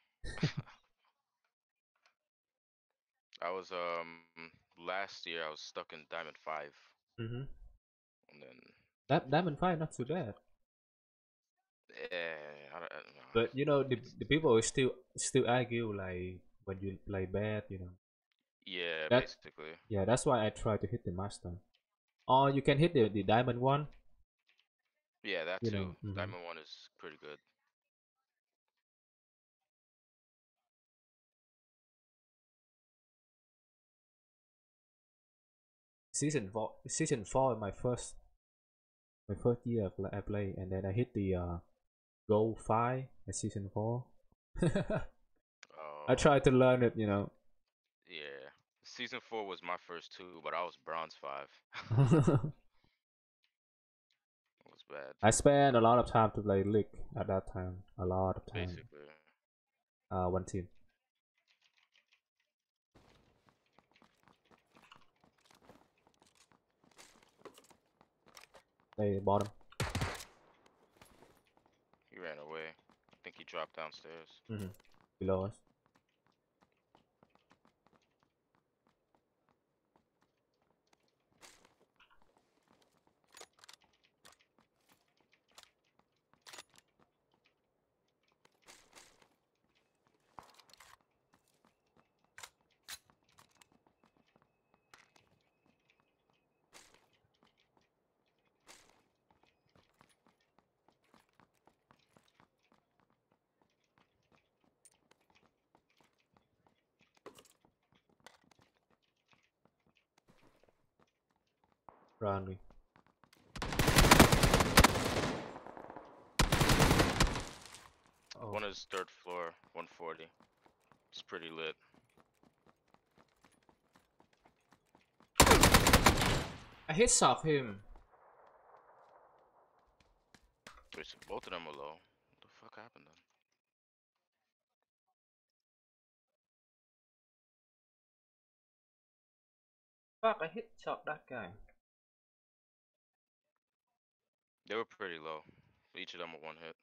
I was last year I was stuck in Diamond 5. Mm-hmm. And then That Diamond 5 not too bad. yeah, I don't know. But the people will still argue like when you play bad, Yeah, That basically. yeah, that's why I try to hit the master. Or you can hit the diamond one. Yeah, that too. Diamond 1 is pretty good. Season 4 my first year I play, and then I hit the gold 5 at season 4. I try to learn it, Yeah. Season 4 was my first too, but I was bronze 5. It was bad. I spent a lot of time to play League at that time. A lot of time. Basically. One team. Hey, bottom. He ran away. I think he dropped downstairs. Below us. Around me. Oh. One is 3rd floor, 140. It's pretty lit. I hit sock him. Wait, so both of them are low. What the fuck happened then? Fuck, I hit sock that guy. They were pretty low. Each of them were 1 hit.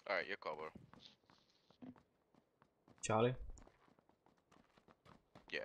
Alright, your call, bro. Charlie. Yeah.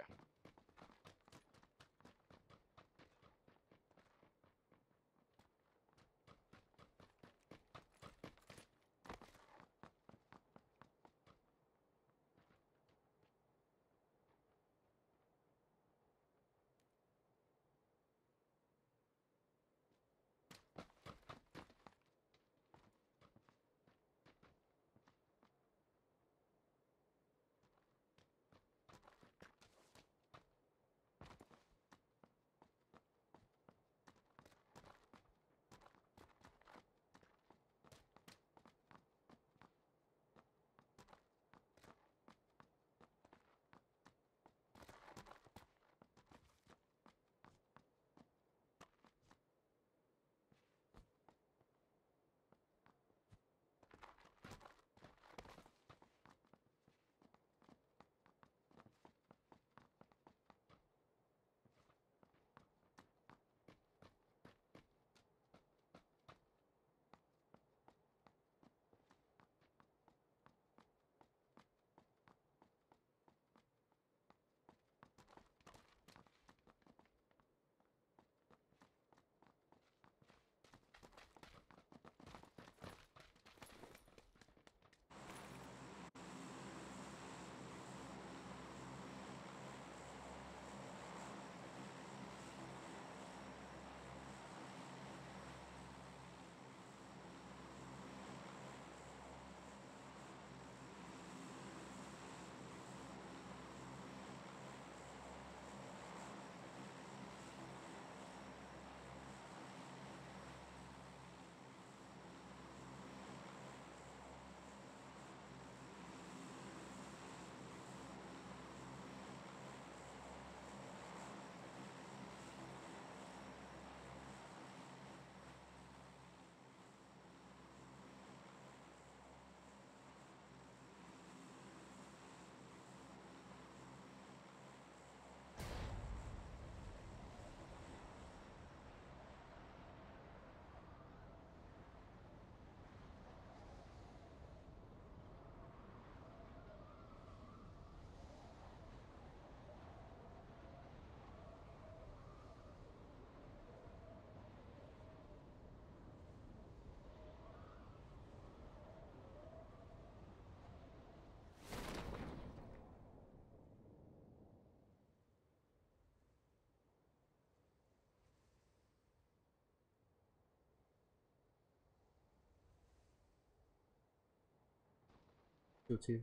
Two two.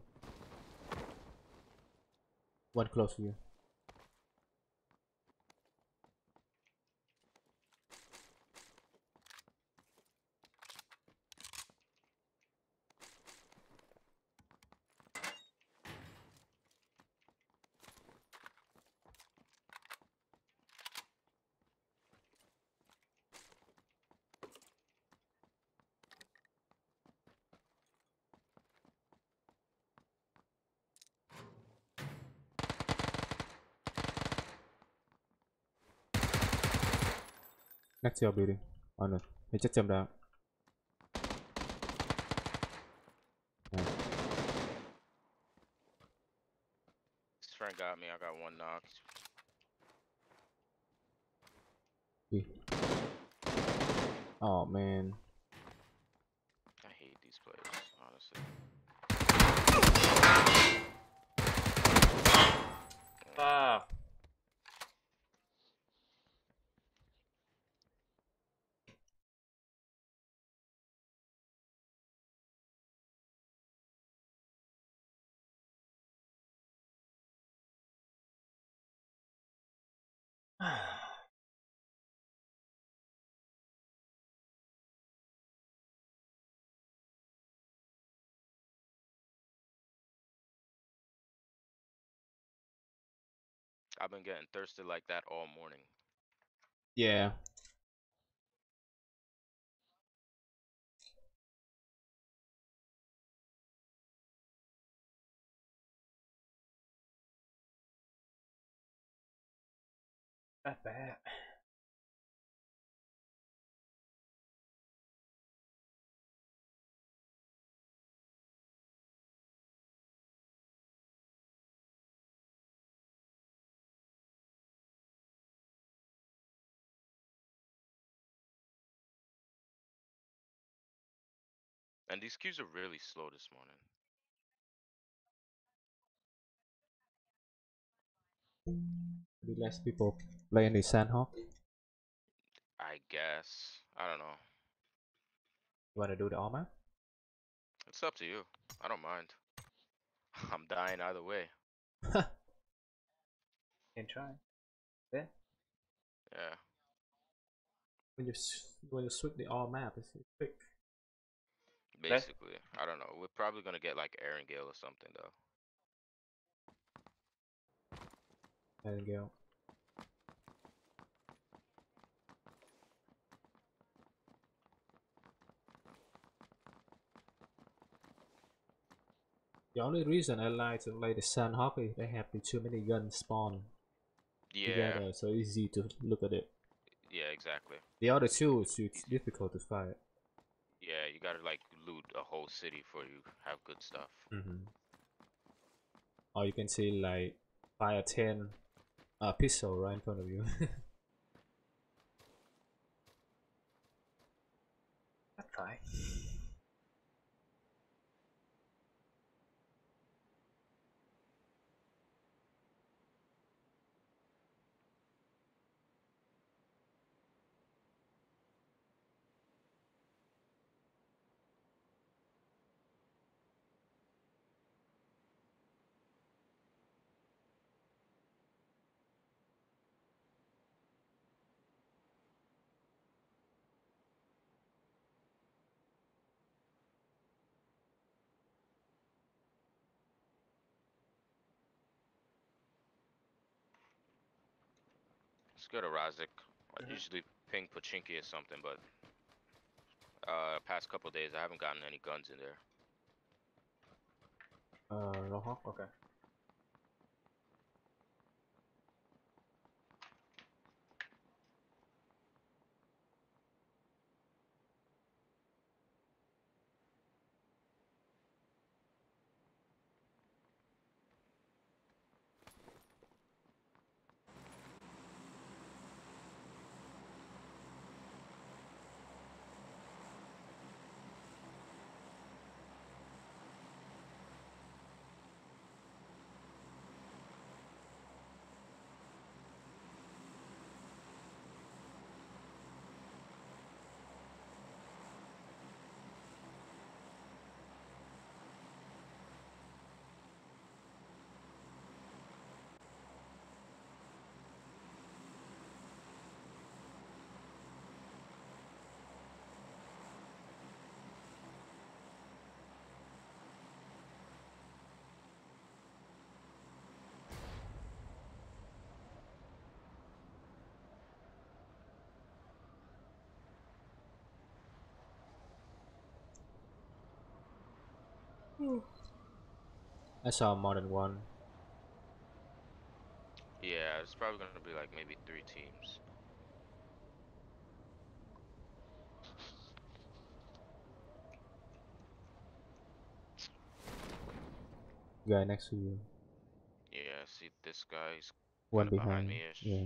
One close to you. Next to your building. Oh no, he just jumped out. Nice. His friend got me. I got one knocked. Oh man. I hate these players, honestly. Ah. I've been getting thirsty like that all morning. Yeah. Not bad. And these queues are really slow this morning. Maybe less people playing the Sandhawk. I guess. I don't know. You wanna do the all map? It's up to you. I don't mind. I'm dying either way. Can try. Yeah. Yeah. When you switch the all map, it's quick. Basically. I don't know. We're probably gonna get like Aaron Gale or something though. There you go. The only reason I like to play the Sand Hockey, they have the too many guns spawn Yeah. together, so easy to look at it. Yeah, exactly. The other two, it's difficult to fight. Yeah, you gotta like loot a whole city before you have good stuff. Or you can see like 5 or 10 pistol right in front of you. That's fine. Let's go to Razik. I usually ping Pachinki or something, but past couple days I haven't gotten any guns in there. Rohawk, okay. I saw more than one. Yeah, it's probably gonna be like maybe 3 teams. Guy next to you. Yeah, see this guy's One kind of behind behind. me-ish. Yeah.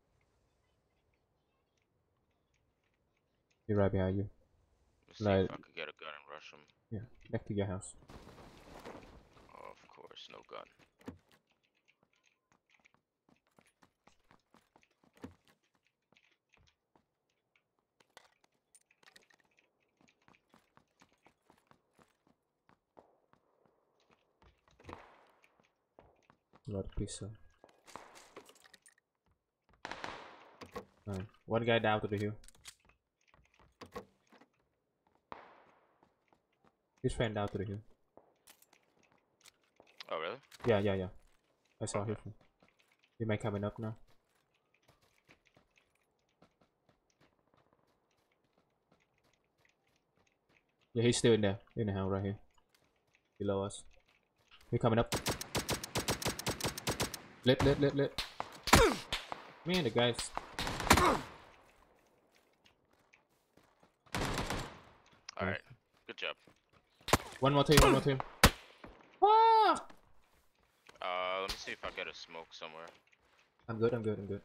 He's right behind you. Let's see Like, if I could get a gun and rush him. yeah, next to your house. Oh, of course, no gun. Lot of pistol. One guy down to the hill. His friend down to the hill. Oh, really? Yeah. I saw Okay. him. He might coming up now. Yeah, he's still in there. In the house right here. Below us. He coming up. Lit. Man, the guys. Alright, good job. One more team. Ah! Let me see if I get a smoke somewhere. I'm good.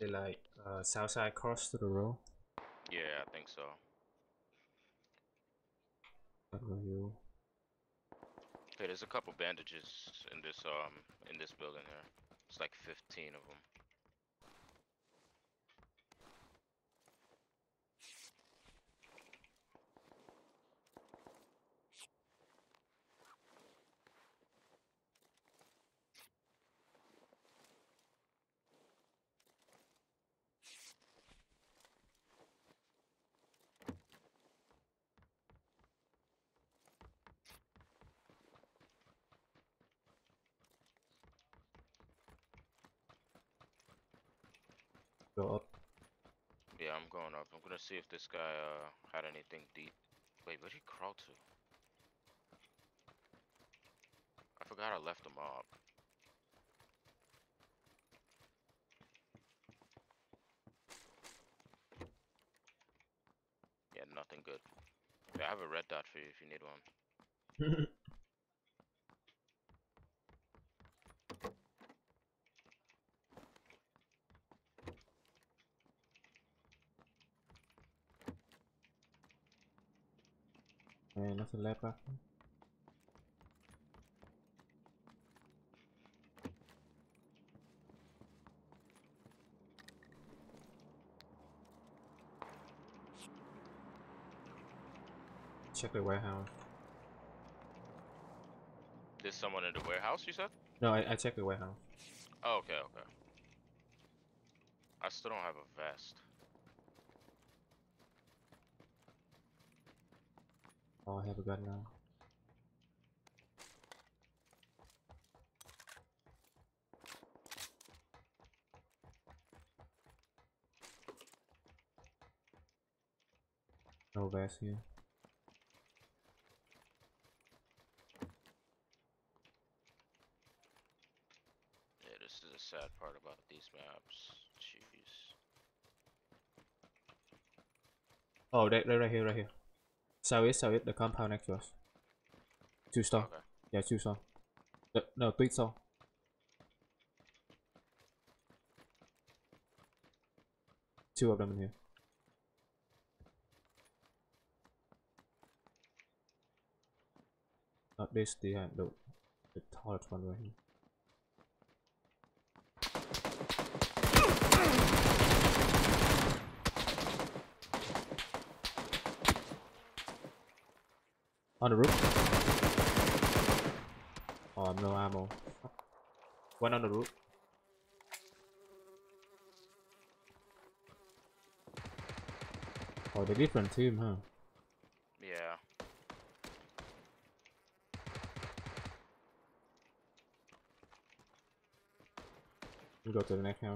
They like south side cross to the row. Yeah, I think so. That row you. Okay, there's a couple bandages in this building here. It's like 15 of them. Go up. Yeah, I'm going up. I'm gonna see if this guy had anything deep. Wait, where'd he crawl to? I forgot I left him up. Yeah, nothing good. Okay, I have a red dot for you if you need one. Man, nothing left back. Check the warehouse. There's someone in the warehouse, you said? No, I checked the warehouse. Oh, okay, okay. I still don't have a vest. Oh, I have a gun now. No vest here. Yeah, this is a sad part about these maps. Jeez. Oh, they're right here, right here. Southeast, the compound next to us. 2 star. Okay. Yeah, 2 star. No, 3 star. Two of them in here. Not this, the tallest one right here. On the roof. Oh, I'm no ammo. One on the roof. Oh, the different team, huh? Yeah. We go to the next house.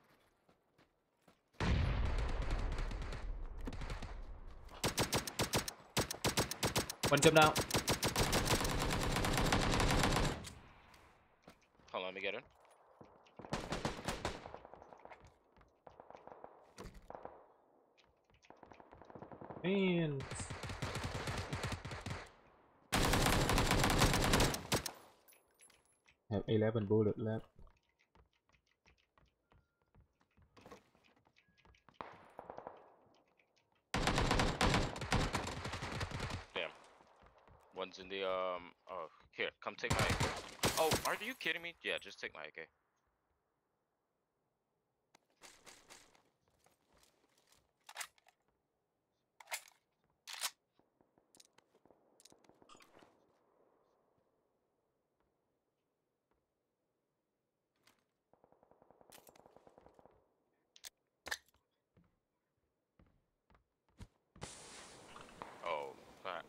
One jump down. Hold on, let me get in. Man. Have 11 bullets left. Damn. One's in the oh, here, come take my AK. Oh, are you kidding me? Yeah, just take my AK. Oh, crap.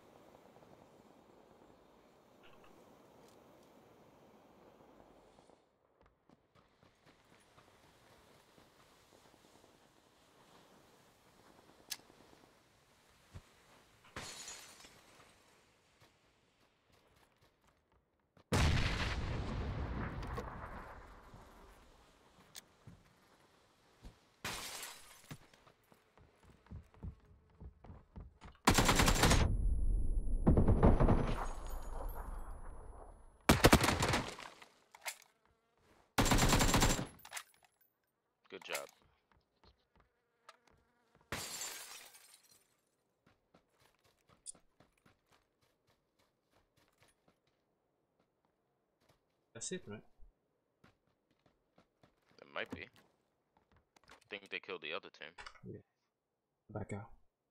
That's it, right? It might be. I think they killed the other team. Yeah. Back out.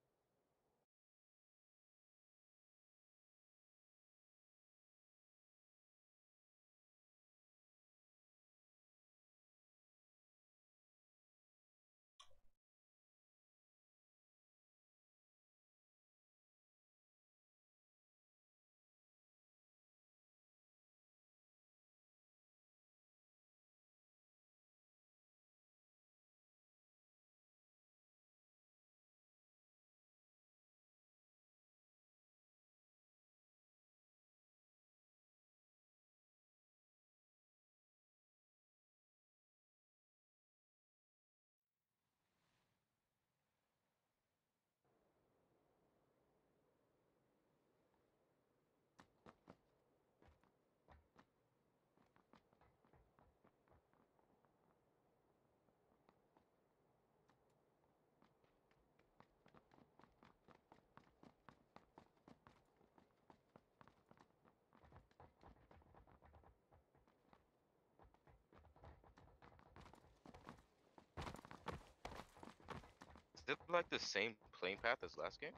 Is it like the same playing path as last game?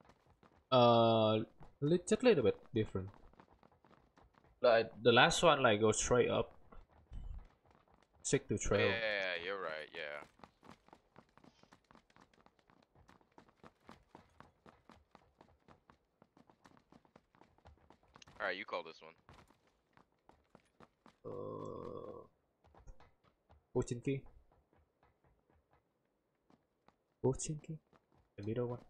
Just a little bit different. Like the last one, like goes straight up, stick to Oh, trail. yeah, you're right. Yeah. All right, you call this one. Pochinki. Pochinki, the middle one.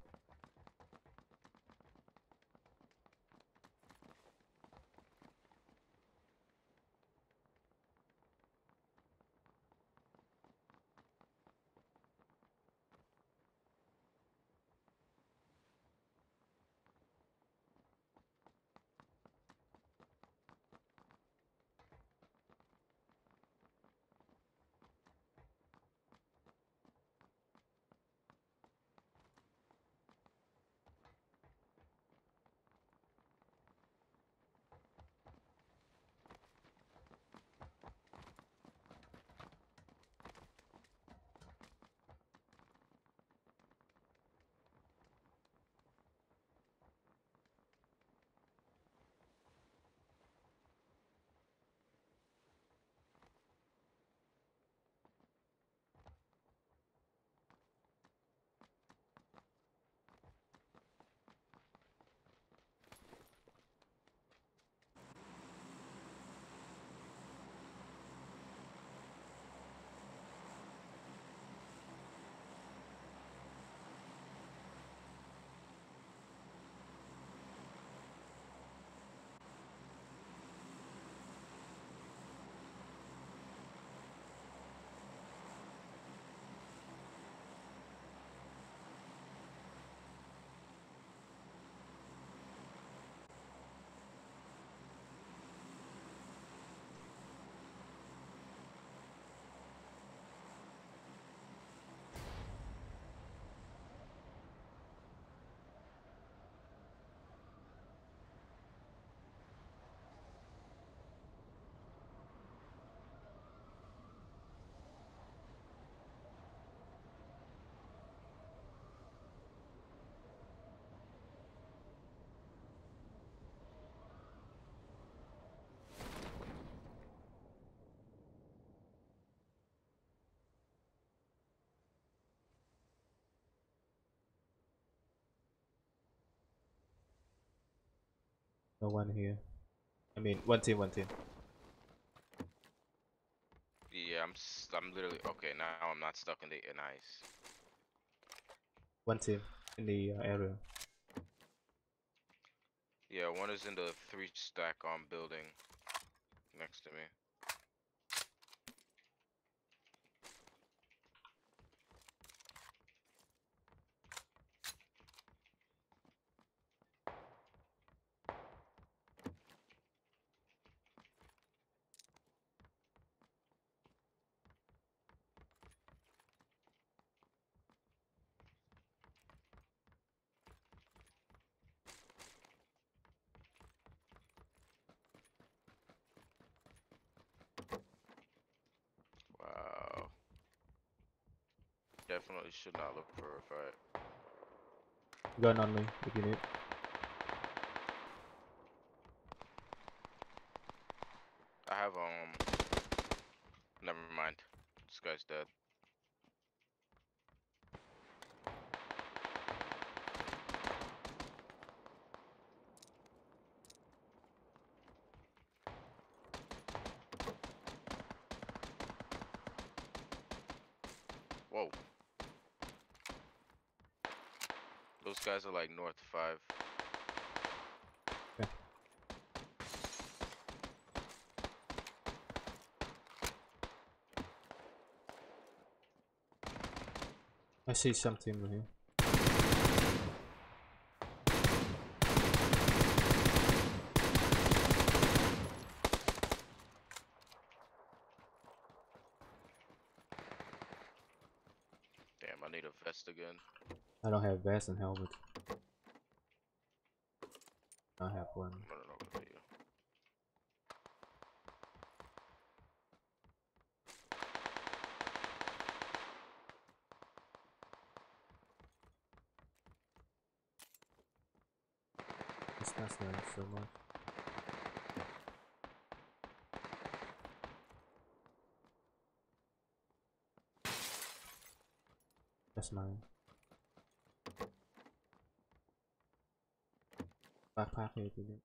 No one here. I mean, one team, one team. Yeah, I'm literally okay. Now I'm not stuck in the ice. One team in the area. Yeah, one is in the 3-stack building next to me. definitely should not look for a fight. Gun on me if you need. I have never mind. This guy's dead. Whoa. Those guys are like north 5. Okay. I see something over here. Damn, I need a vest again. I don't have vest and helmet. I have one. I'm running over to you. It's not nice so much. That's mine. Backpack here, dude.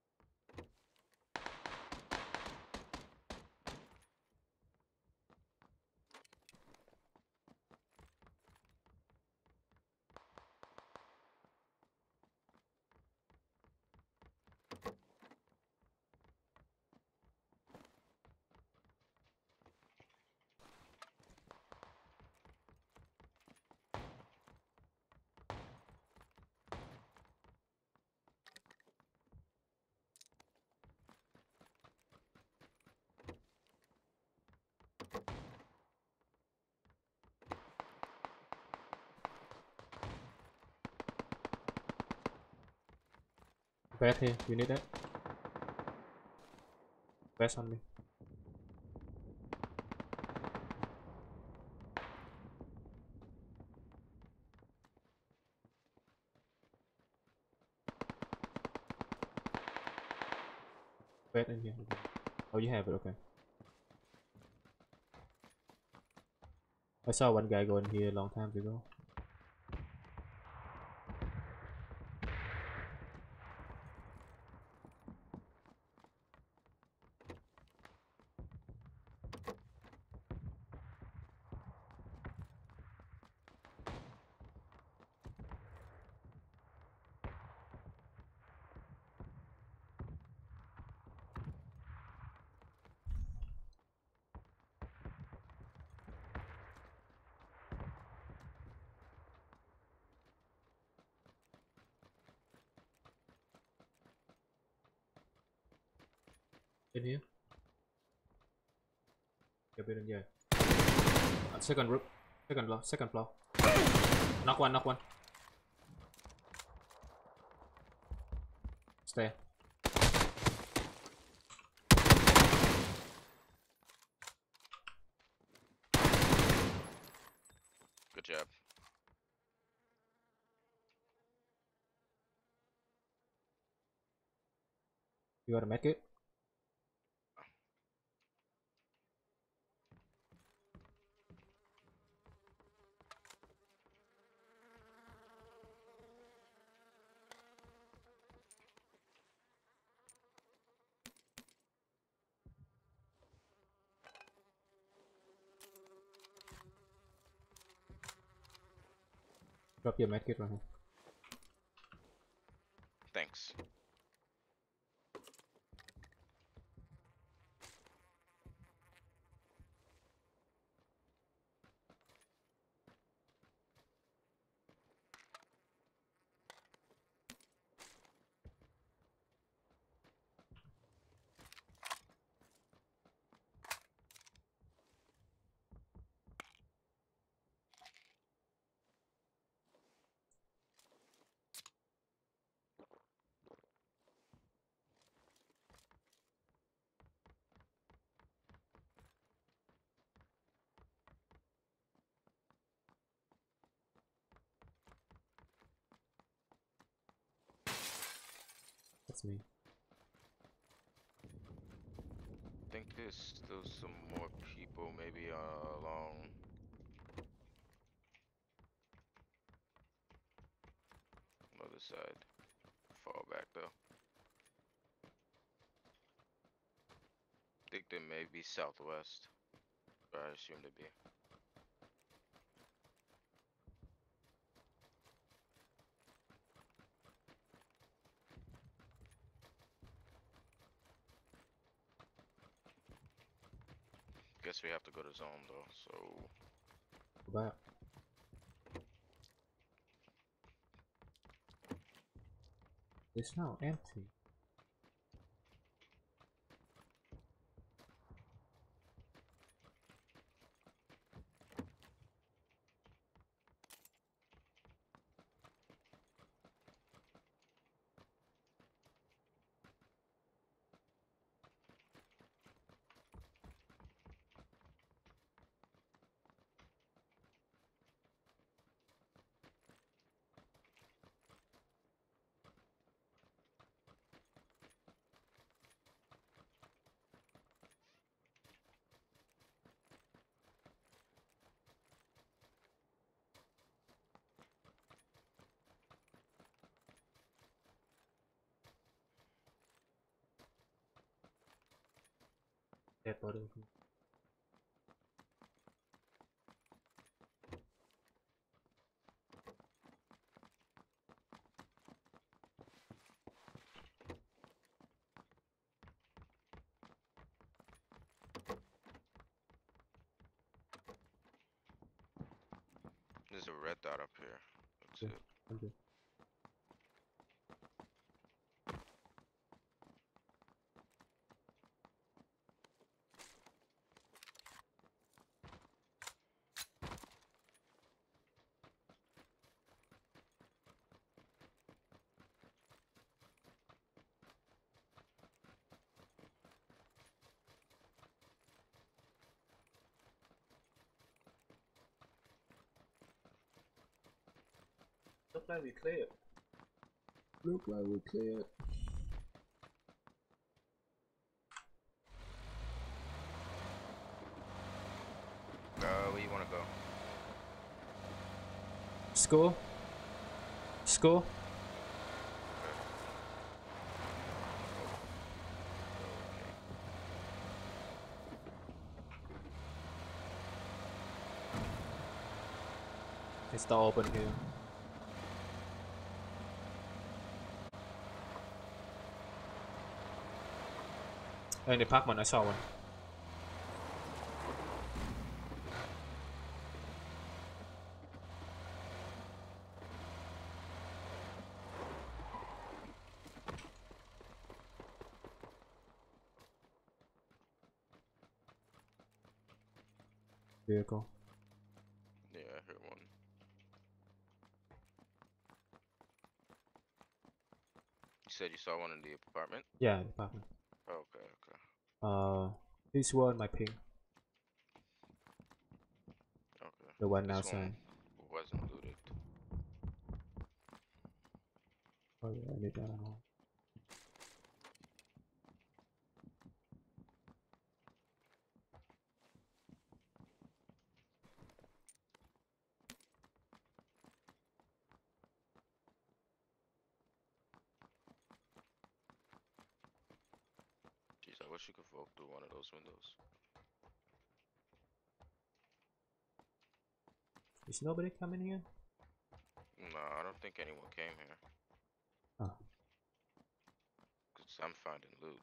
Vest here, you need that? Vest on me. Vest in here. Oh, you have it, okay. I saw one guy go in here a long time ago. In here? Get in here. Second roof. Second floor. Knock one. Stay. Good job. You gotta make it. Drop your medkit right here. Thanks. That's me. I think there's still some more people, maybe along. Other side. Fall back though. Think they may be southwest. Or I assume to be. Guess we have to go to zone though, so Go back. It's now empty. Dead body. there's a red dot up here. That's Yeah. it. Okay. Look like we cleared. Look like we cleared. Where you wanna go? Score. Score. It's the open here. Ê,ในพักมันไอsaw one. Vehicle. Yeah, I heard one. You said you saw one in the apartment? Yeah, the apartment. Okay, okay. This one my ping. Okay. The one This outside. one wasn't looted. Oh yeah, I need that at home. Jeez, I wish you could vote through one of those windows. Is nobody coming here? No, I don't think anyone came here. Oh. Cause I'm finding loot.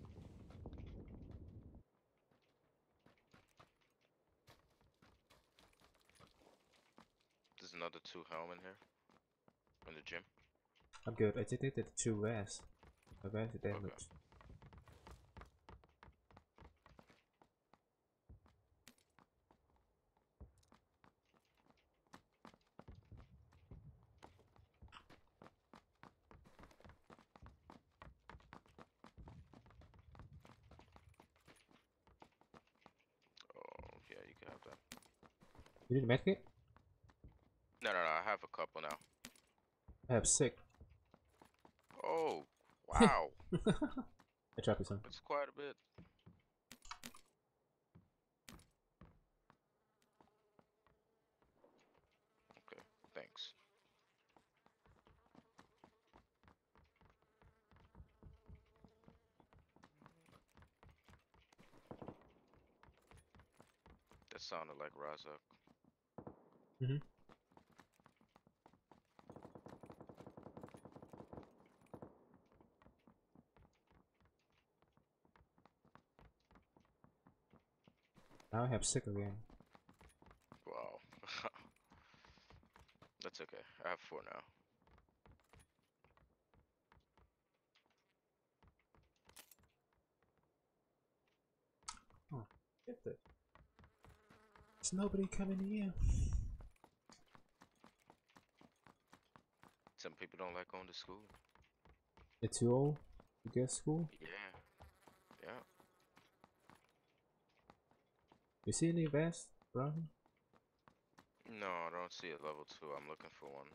There's another 2 helm in here. In the gym. I'm good. I just needed 2 vests. My vest is damaged. Okay. Oh, yeah, you can have that. You need a medkit? No, I have a couple now. I have 6. Oh, Wow, I trap you some. that's quite a bit. Okay, thanks. That sounded like Razak. Mm-hmm. Now I have sick again. Wow. That's okay. I have 4 now. Oh, get that. There's nobody coming here. Some people don't like going to school. It's too old to get school. Yeah. Yeah. You see any vest, bro? No, I don't see a level 2. I'm looking for one.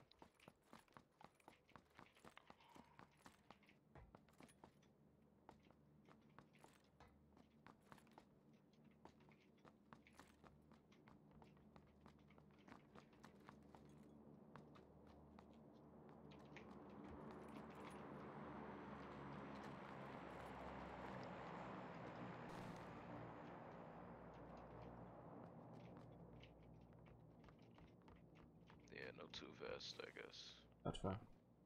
Yeah, no 2 vest, I guess. That's fine.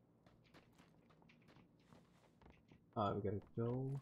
Alright, we gotta go.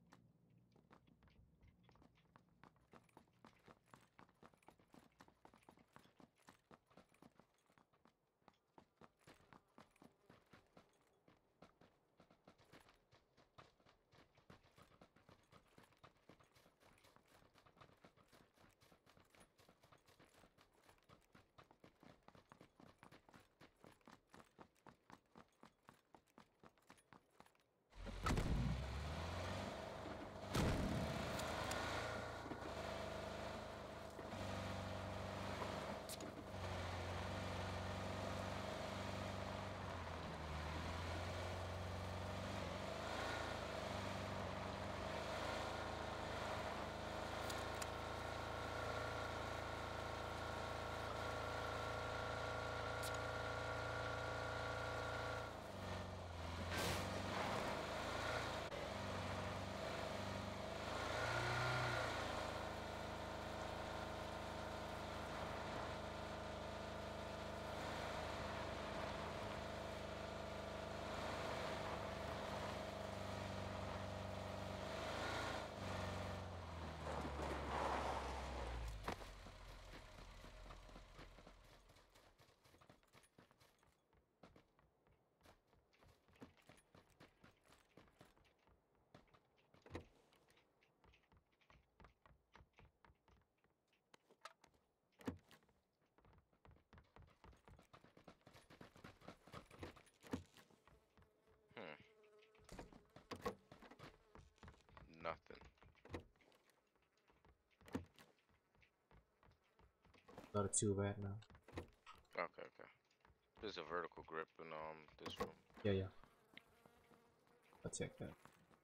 Nothing. Not too bad now. Okay, okay. There's a vertical grip in this room. Yeah, yeah. I'll check that.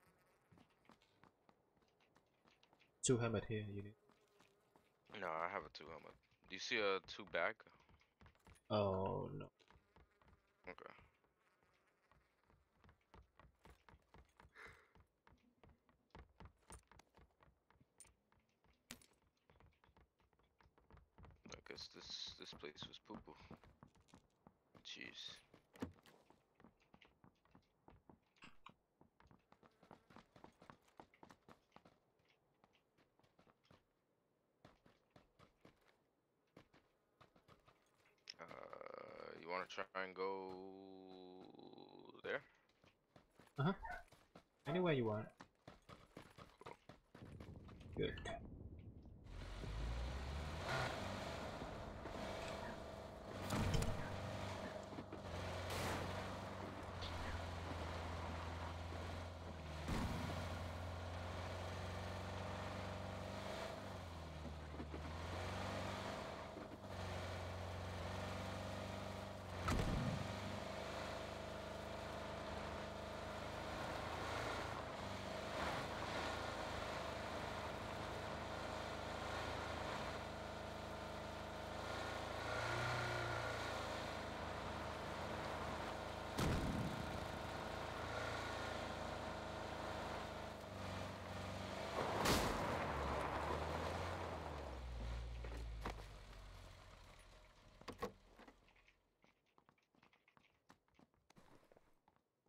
2 helmet here, you need. No, I have a 2 helmet. Do you see a 2 bag? Oh no. Okay. I guess this place was poo poo. Jeez. You want to try and go there? Uh-huh. Anywhere you want. Cool. Good.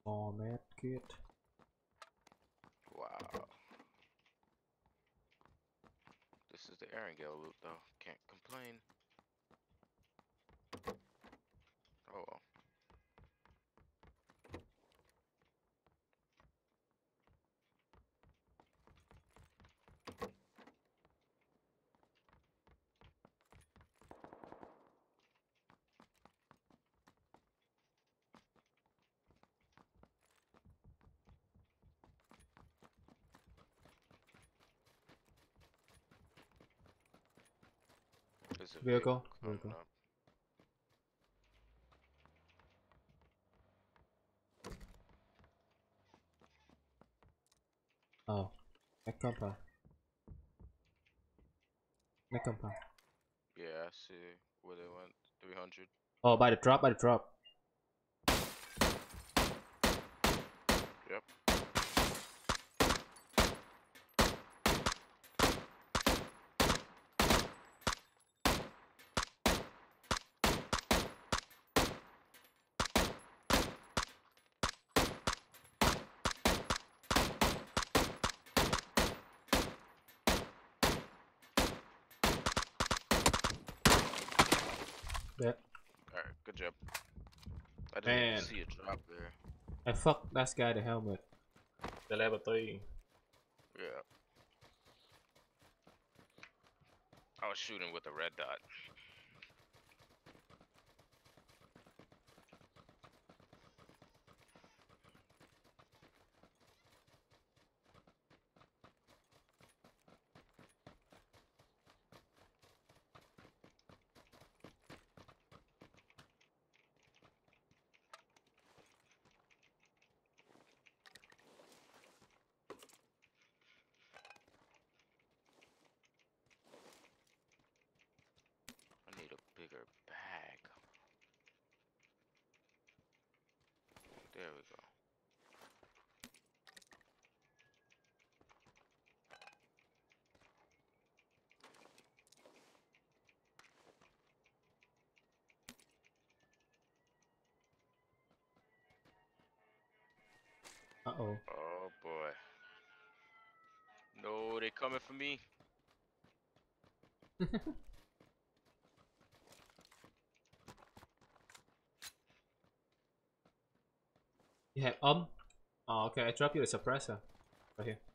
Oh, mad kid. Wow. This is the Erangel loot though. Can't complain. Oh well. There's a Vehicle. coming Vehicle. up. Oh. Neck compound. Neck compound. Yeah, I see where they went. 300. Oh, by the drop, by the drop. Yep. Yep. Alright, good job. I didn't Man. even see a drop there. I fucked that guy the helmet. The level 3. Yeah. I was shooting with a red dot. I need a bigger bag. There we go. Uh-oh. Oh boy. No, they coming for me. You have Oh, okay. I dropped you a suppressor. Right here.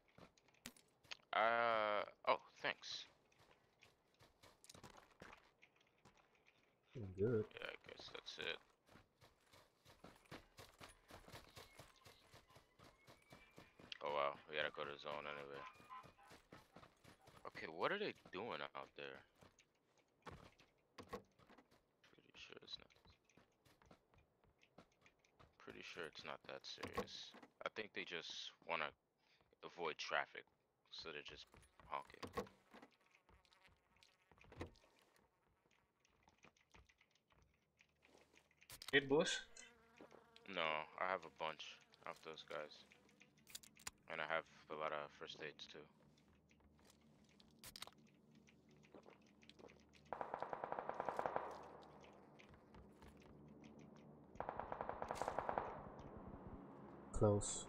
Oh, thanks. Good. Yeah, I guess that's it. Oh wow, we gotta go to zone anyway. Okay, what are they doing out there? Pretty sure it's not. Pretty sure it's not that serious. I think they just wanna avoid traffic, so they're just honking. Hit boost? No, I have a bunch of those guys. And I have a lot of first aids too. Close.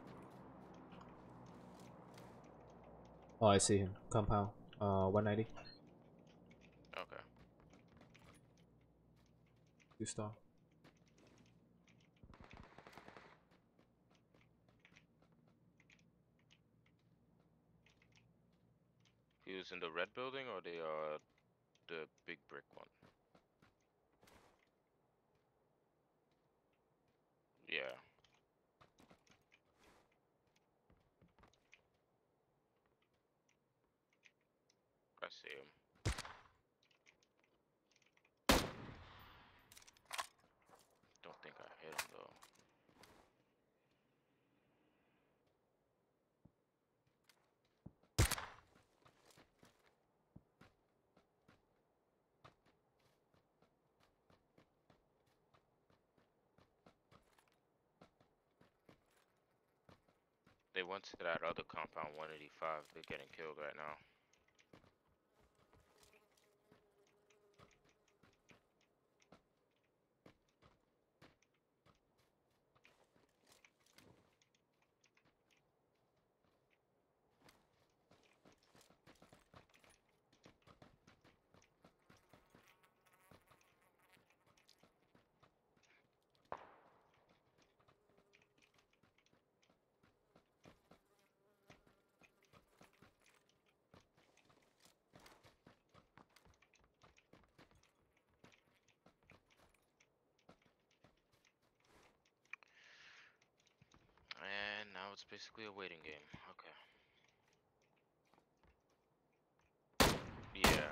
Oh, I see him. Compound. 190. Okay. 2-star. He was in the red building or the big brick one? Yeah. I see him. Don't think I hit him though. They went to that other compound, 185. They're getting killed right now. basically a waiting game. Okay. Yeah.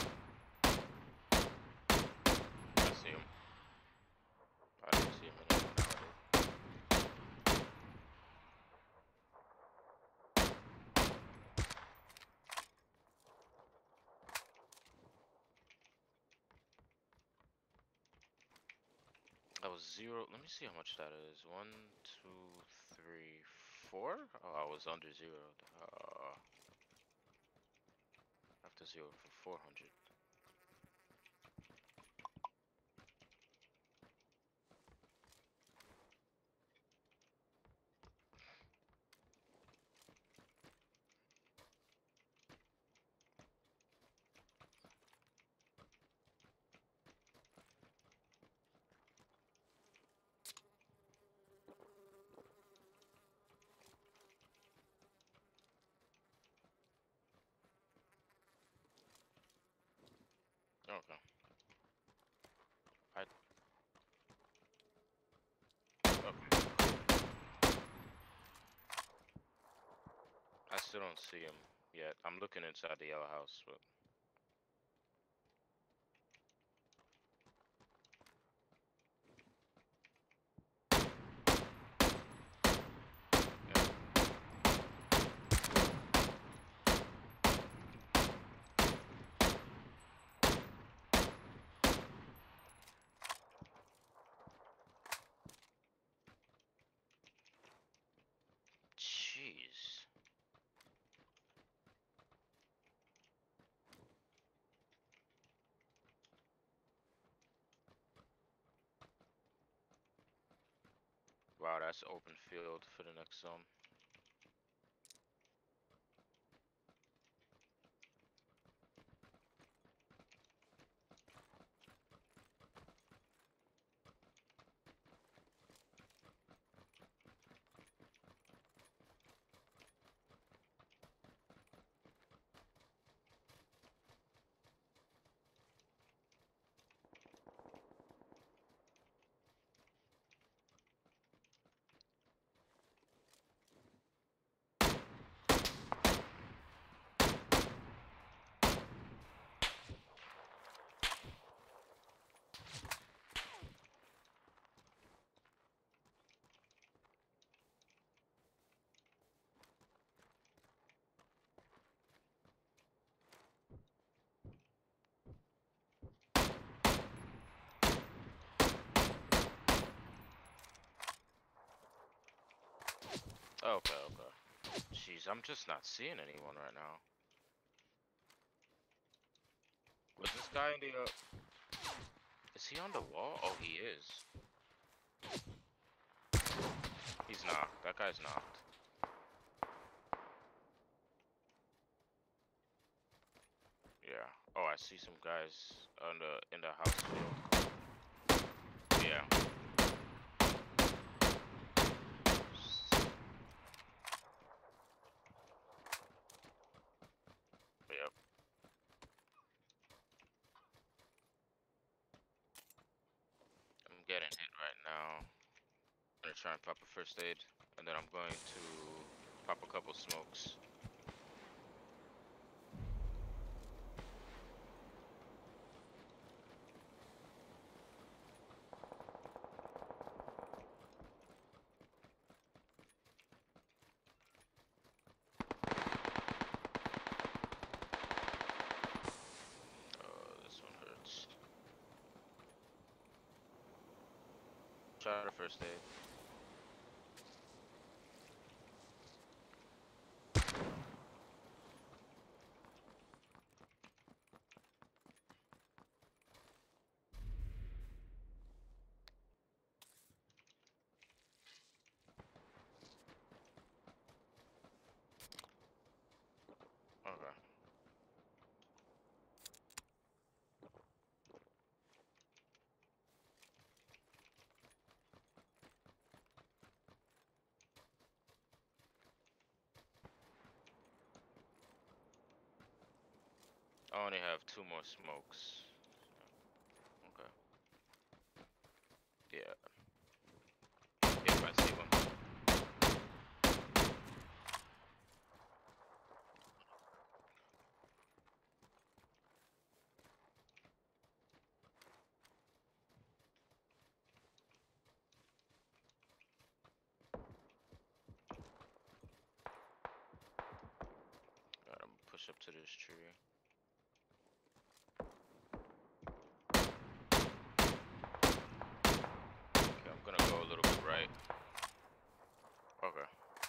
I see him. I didn't see him anymore nowadays. That was 0. Let me see how much that is. 1, 2, 3, 4. Oh, I was under 0. After 0 for 400. Okay. Okay. I still don't see him yet. I'm looking inside the yellow house, but jeez. Wow, that's open field for the next zone. Okay, okay. Jeez, I'm just not seeing anyone right now. Was this guy in the, is he on the wall? Oh, he is. He's knocked. That guy's knocked. Yeah. Oh, I see some guys in the house field. Yeah. Yep. I'm getting hit right now. I'm gonna try and pop a first aid, and then I'm going to pop a couple smokes. This one hurts. Try the first aid. Okay. I only have 2 more smokes. Okay. Yeah. Yep, I see one. this tree. Okay, I'm gonna go a little bit right. Okay.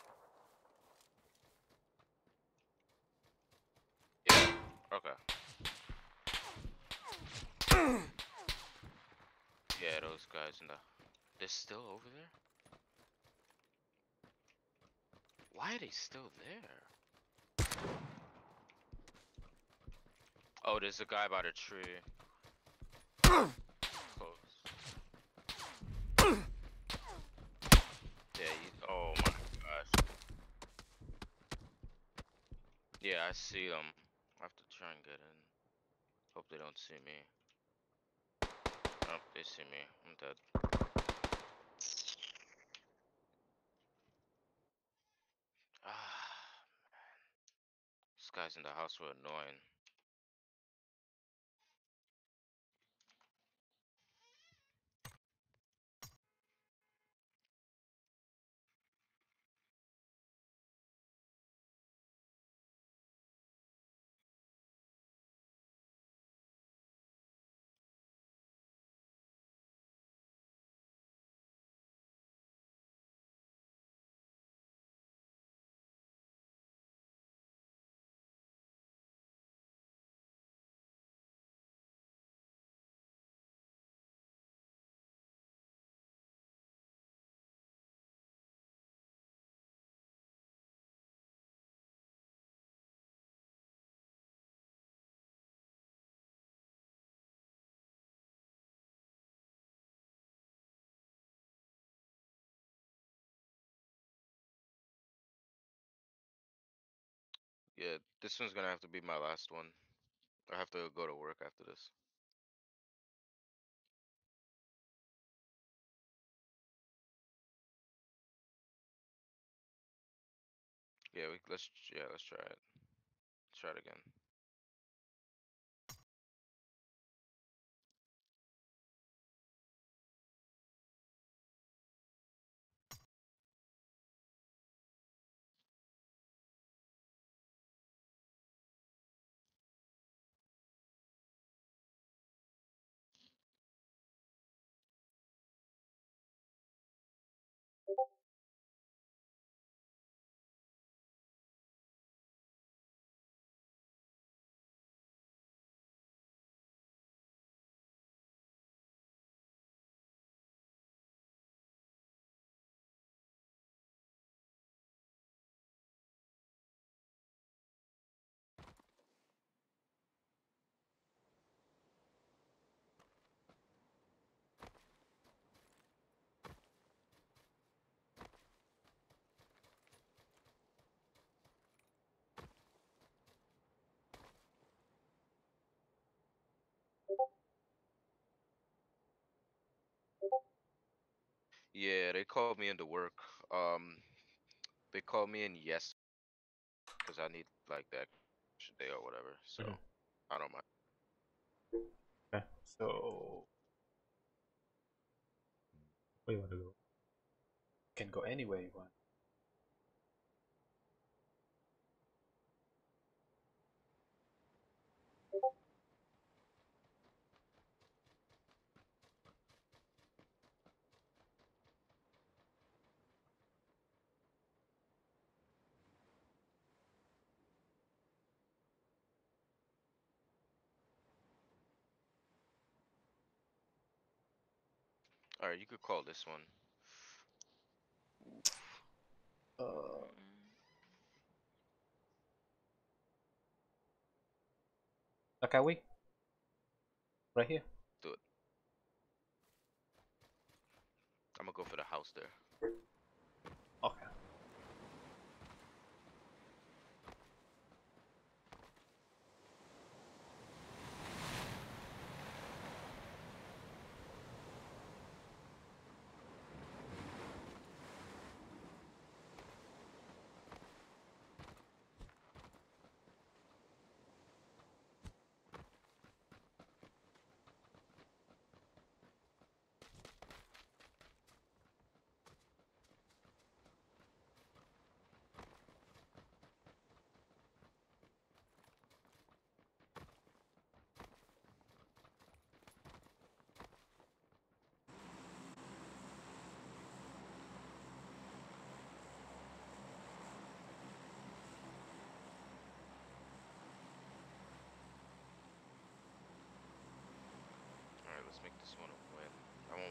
Yeah, okay. Yeah, those guys in the... They're still over there? Why are they still there? Oh, there's a guy by the tree. Close. Yeah, oh my gosh. Yeah, I see them. I have to try and get in. Hope they don't see me. Oh, they see me. I'm dead. Ah, these guys in the house were annoying. Yeah, this one's gonna have to be my last one. I have to go to work after this. Yeah, let's try it. Try it again. Yeah, they called me into work. Um, they called me in yes, because I need like that extra day or whatever. So I don't mind. Okay, so where you want to go? Can go anywhere you want. All right, you could call this one. Okay, we right here. Do it. I'm gonna go for the house there. Okay.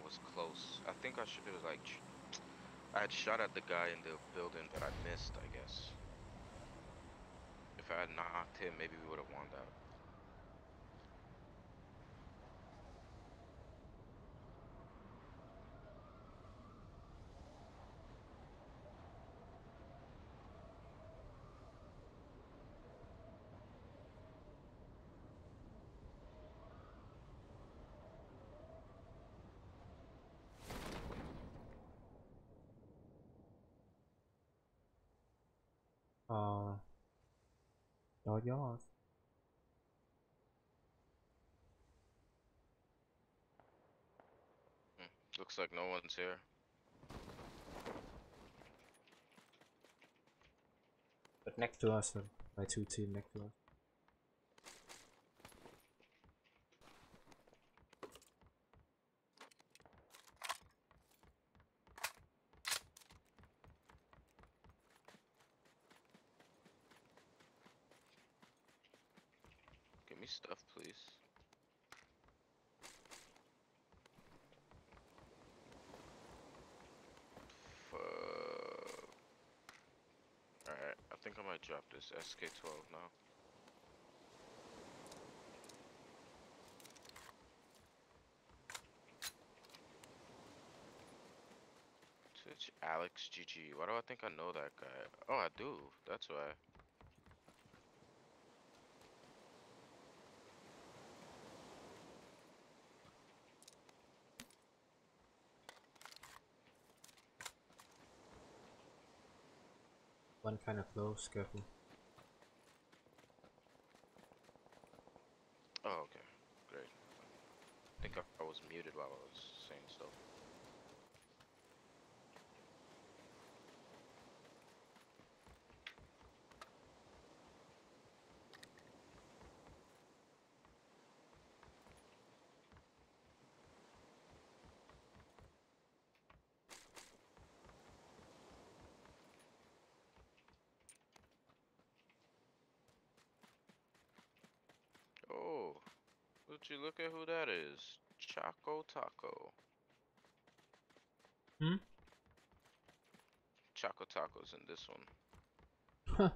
was close. I think I should have like, I had shot at the guy in the building, but I missed, I guess. If I had knocked him, maybe we would have won that. All yours. Looks like no one's here. But next to us, my two team next to us. Give me stuff, please. Alright, I think I might drop this SK-12 now. Twitch Alex GG. Why do I think I know that guy? Oh, I do. That's why. One kind of close, careful. Oh, okay. Great. I think I was muted while I was saying stuff. Oh, would you look at who that is? Choco Taco. Hmm? Choco Taco's in this one. Huh.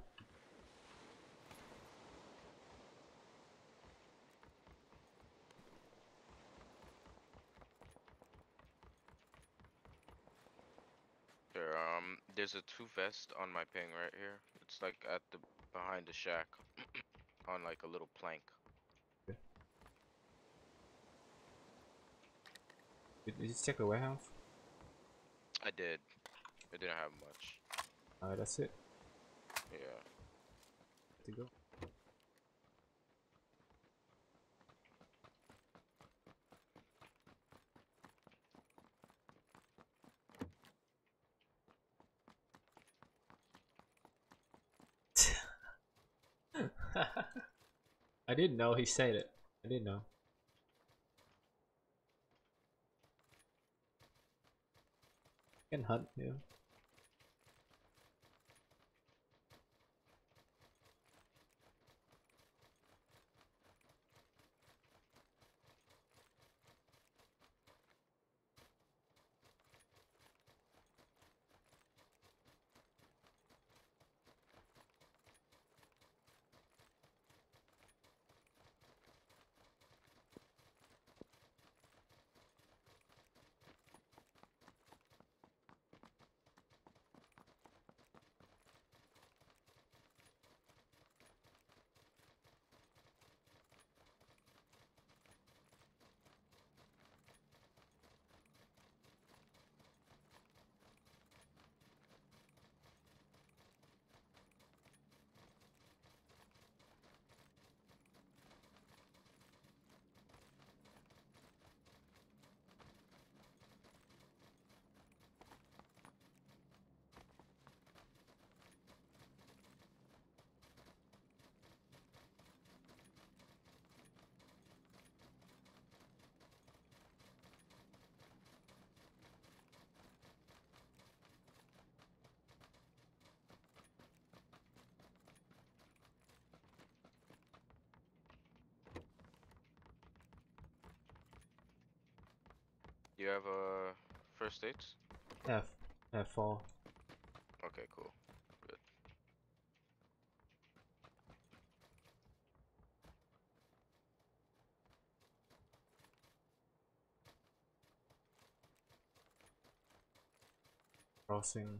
Here, there's a 2 vest on my ping right here. It's like at the behind the shack, on like a little plank. Did you check the warehouse? I did. It didn't have much. Alright, that's it. Yeah. To go. I didn't know he said it. I didn't know. Can hunt, yeah. You have first dates? F4. Okay, cool. Good. Crossing.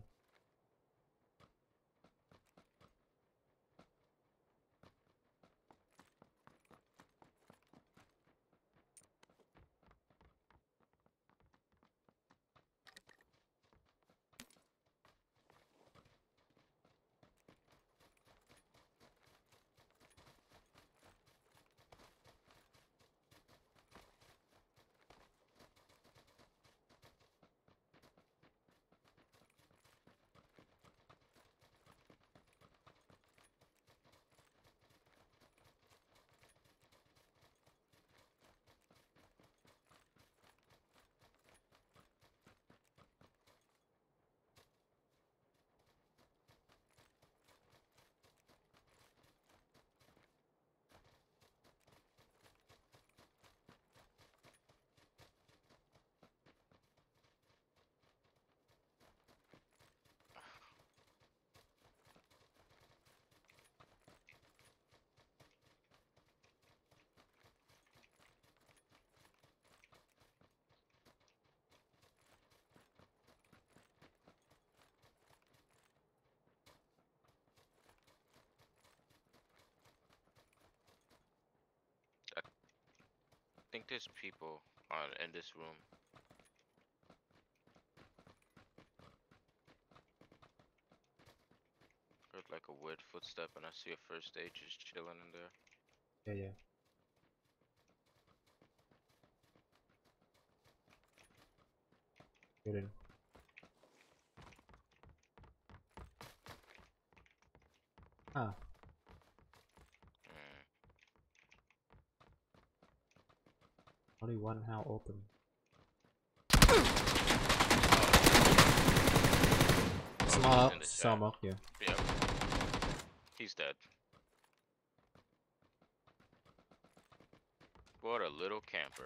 I think there's people on in this room. Heard like a weird footstep, and I see a first aid just chilling in there. Yeah, yeah. Get in. Ah. Only one how open. Smoke, yeah. Yeah. He's dead. What a little camper.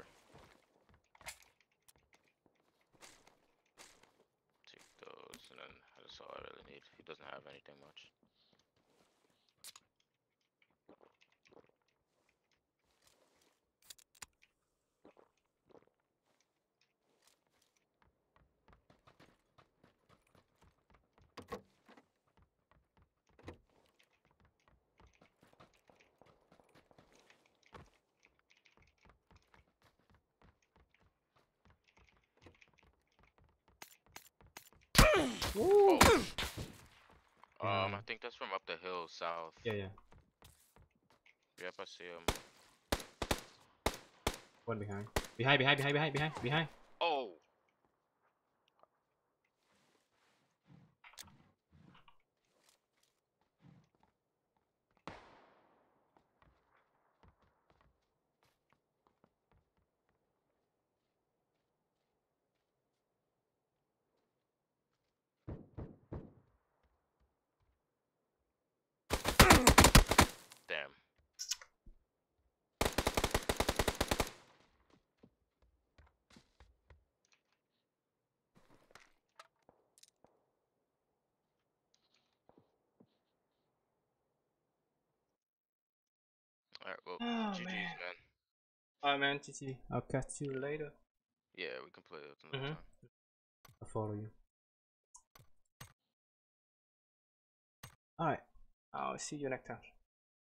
Take those, and then that's all I really need. He doesn't have anything much. Woo! I think that's from up the hill south. Yeah, yeah. Yep, I see him. One behind. Behind. Oh! Damn. Alright, well, GG's, man. Alright, man, GG. I'll catch you later. Yeah, we can play it another time. I'll follow you. Alright. I'll see you next time.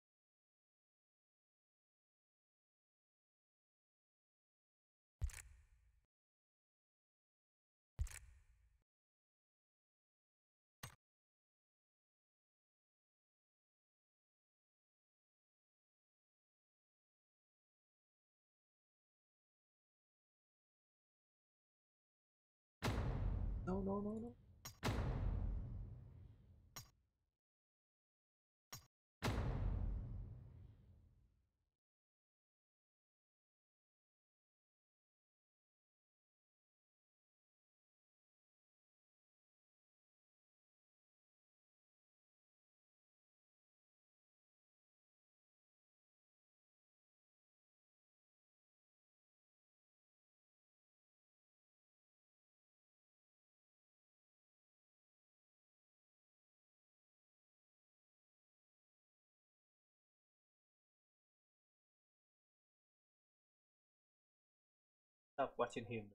No. Stop watching him.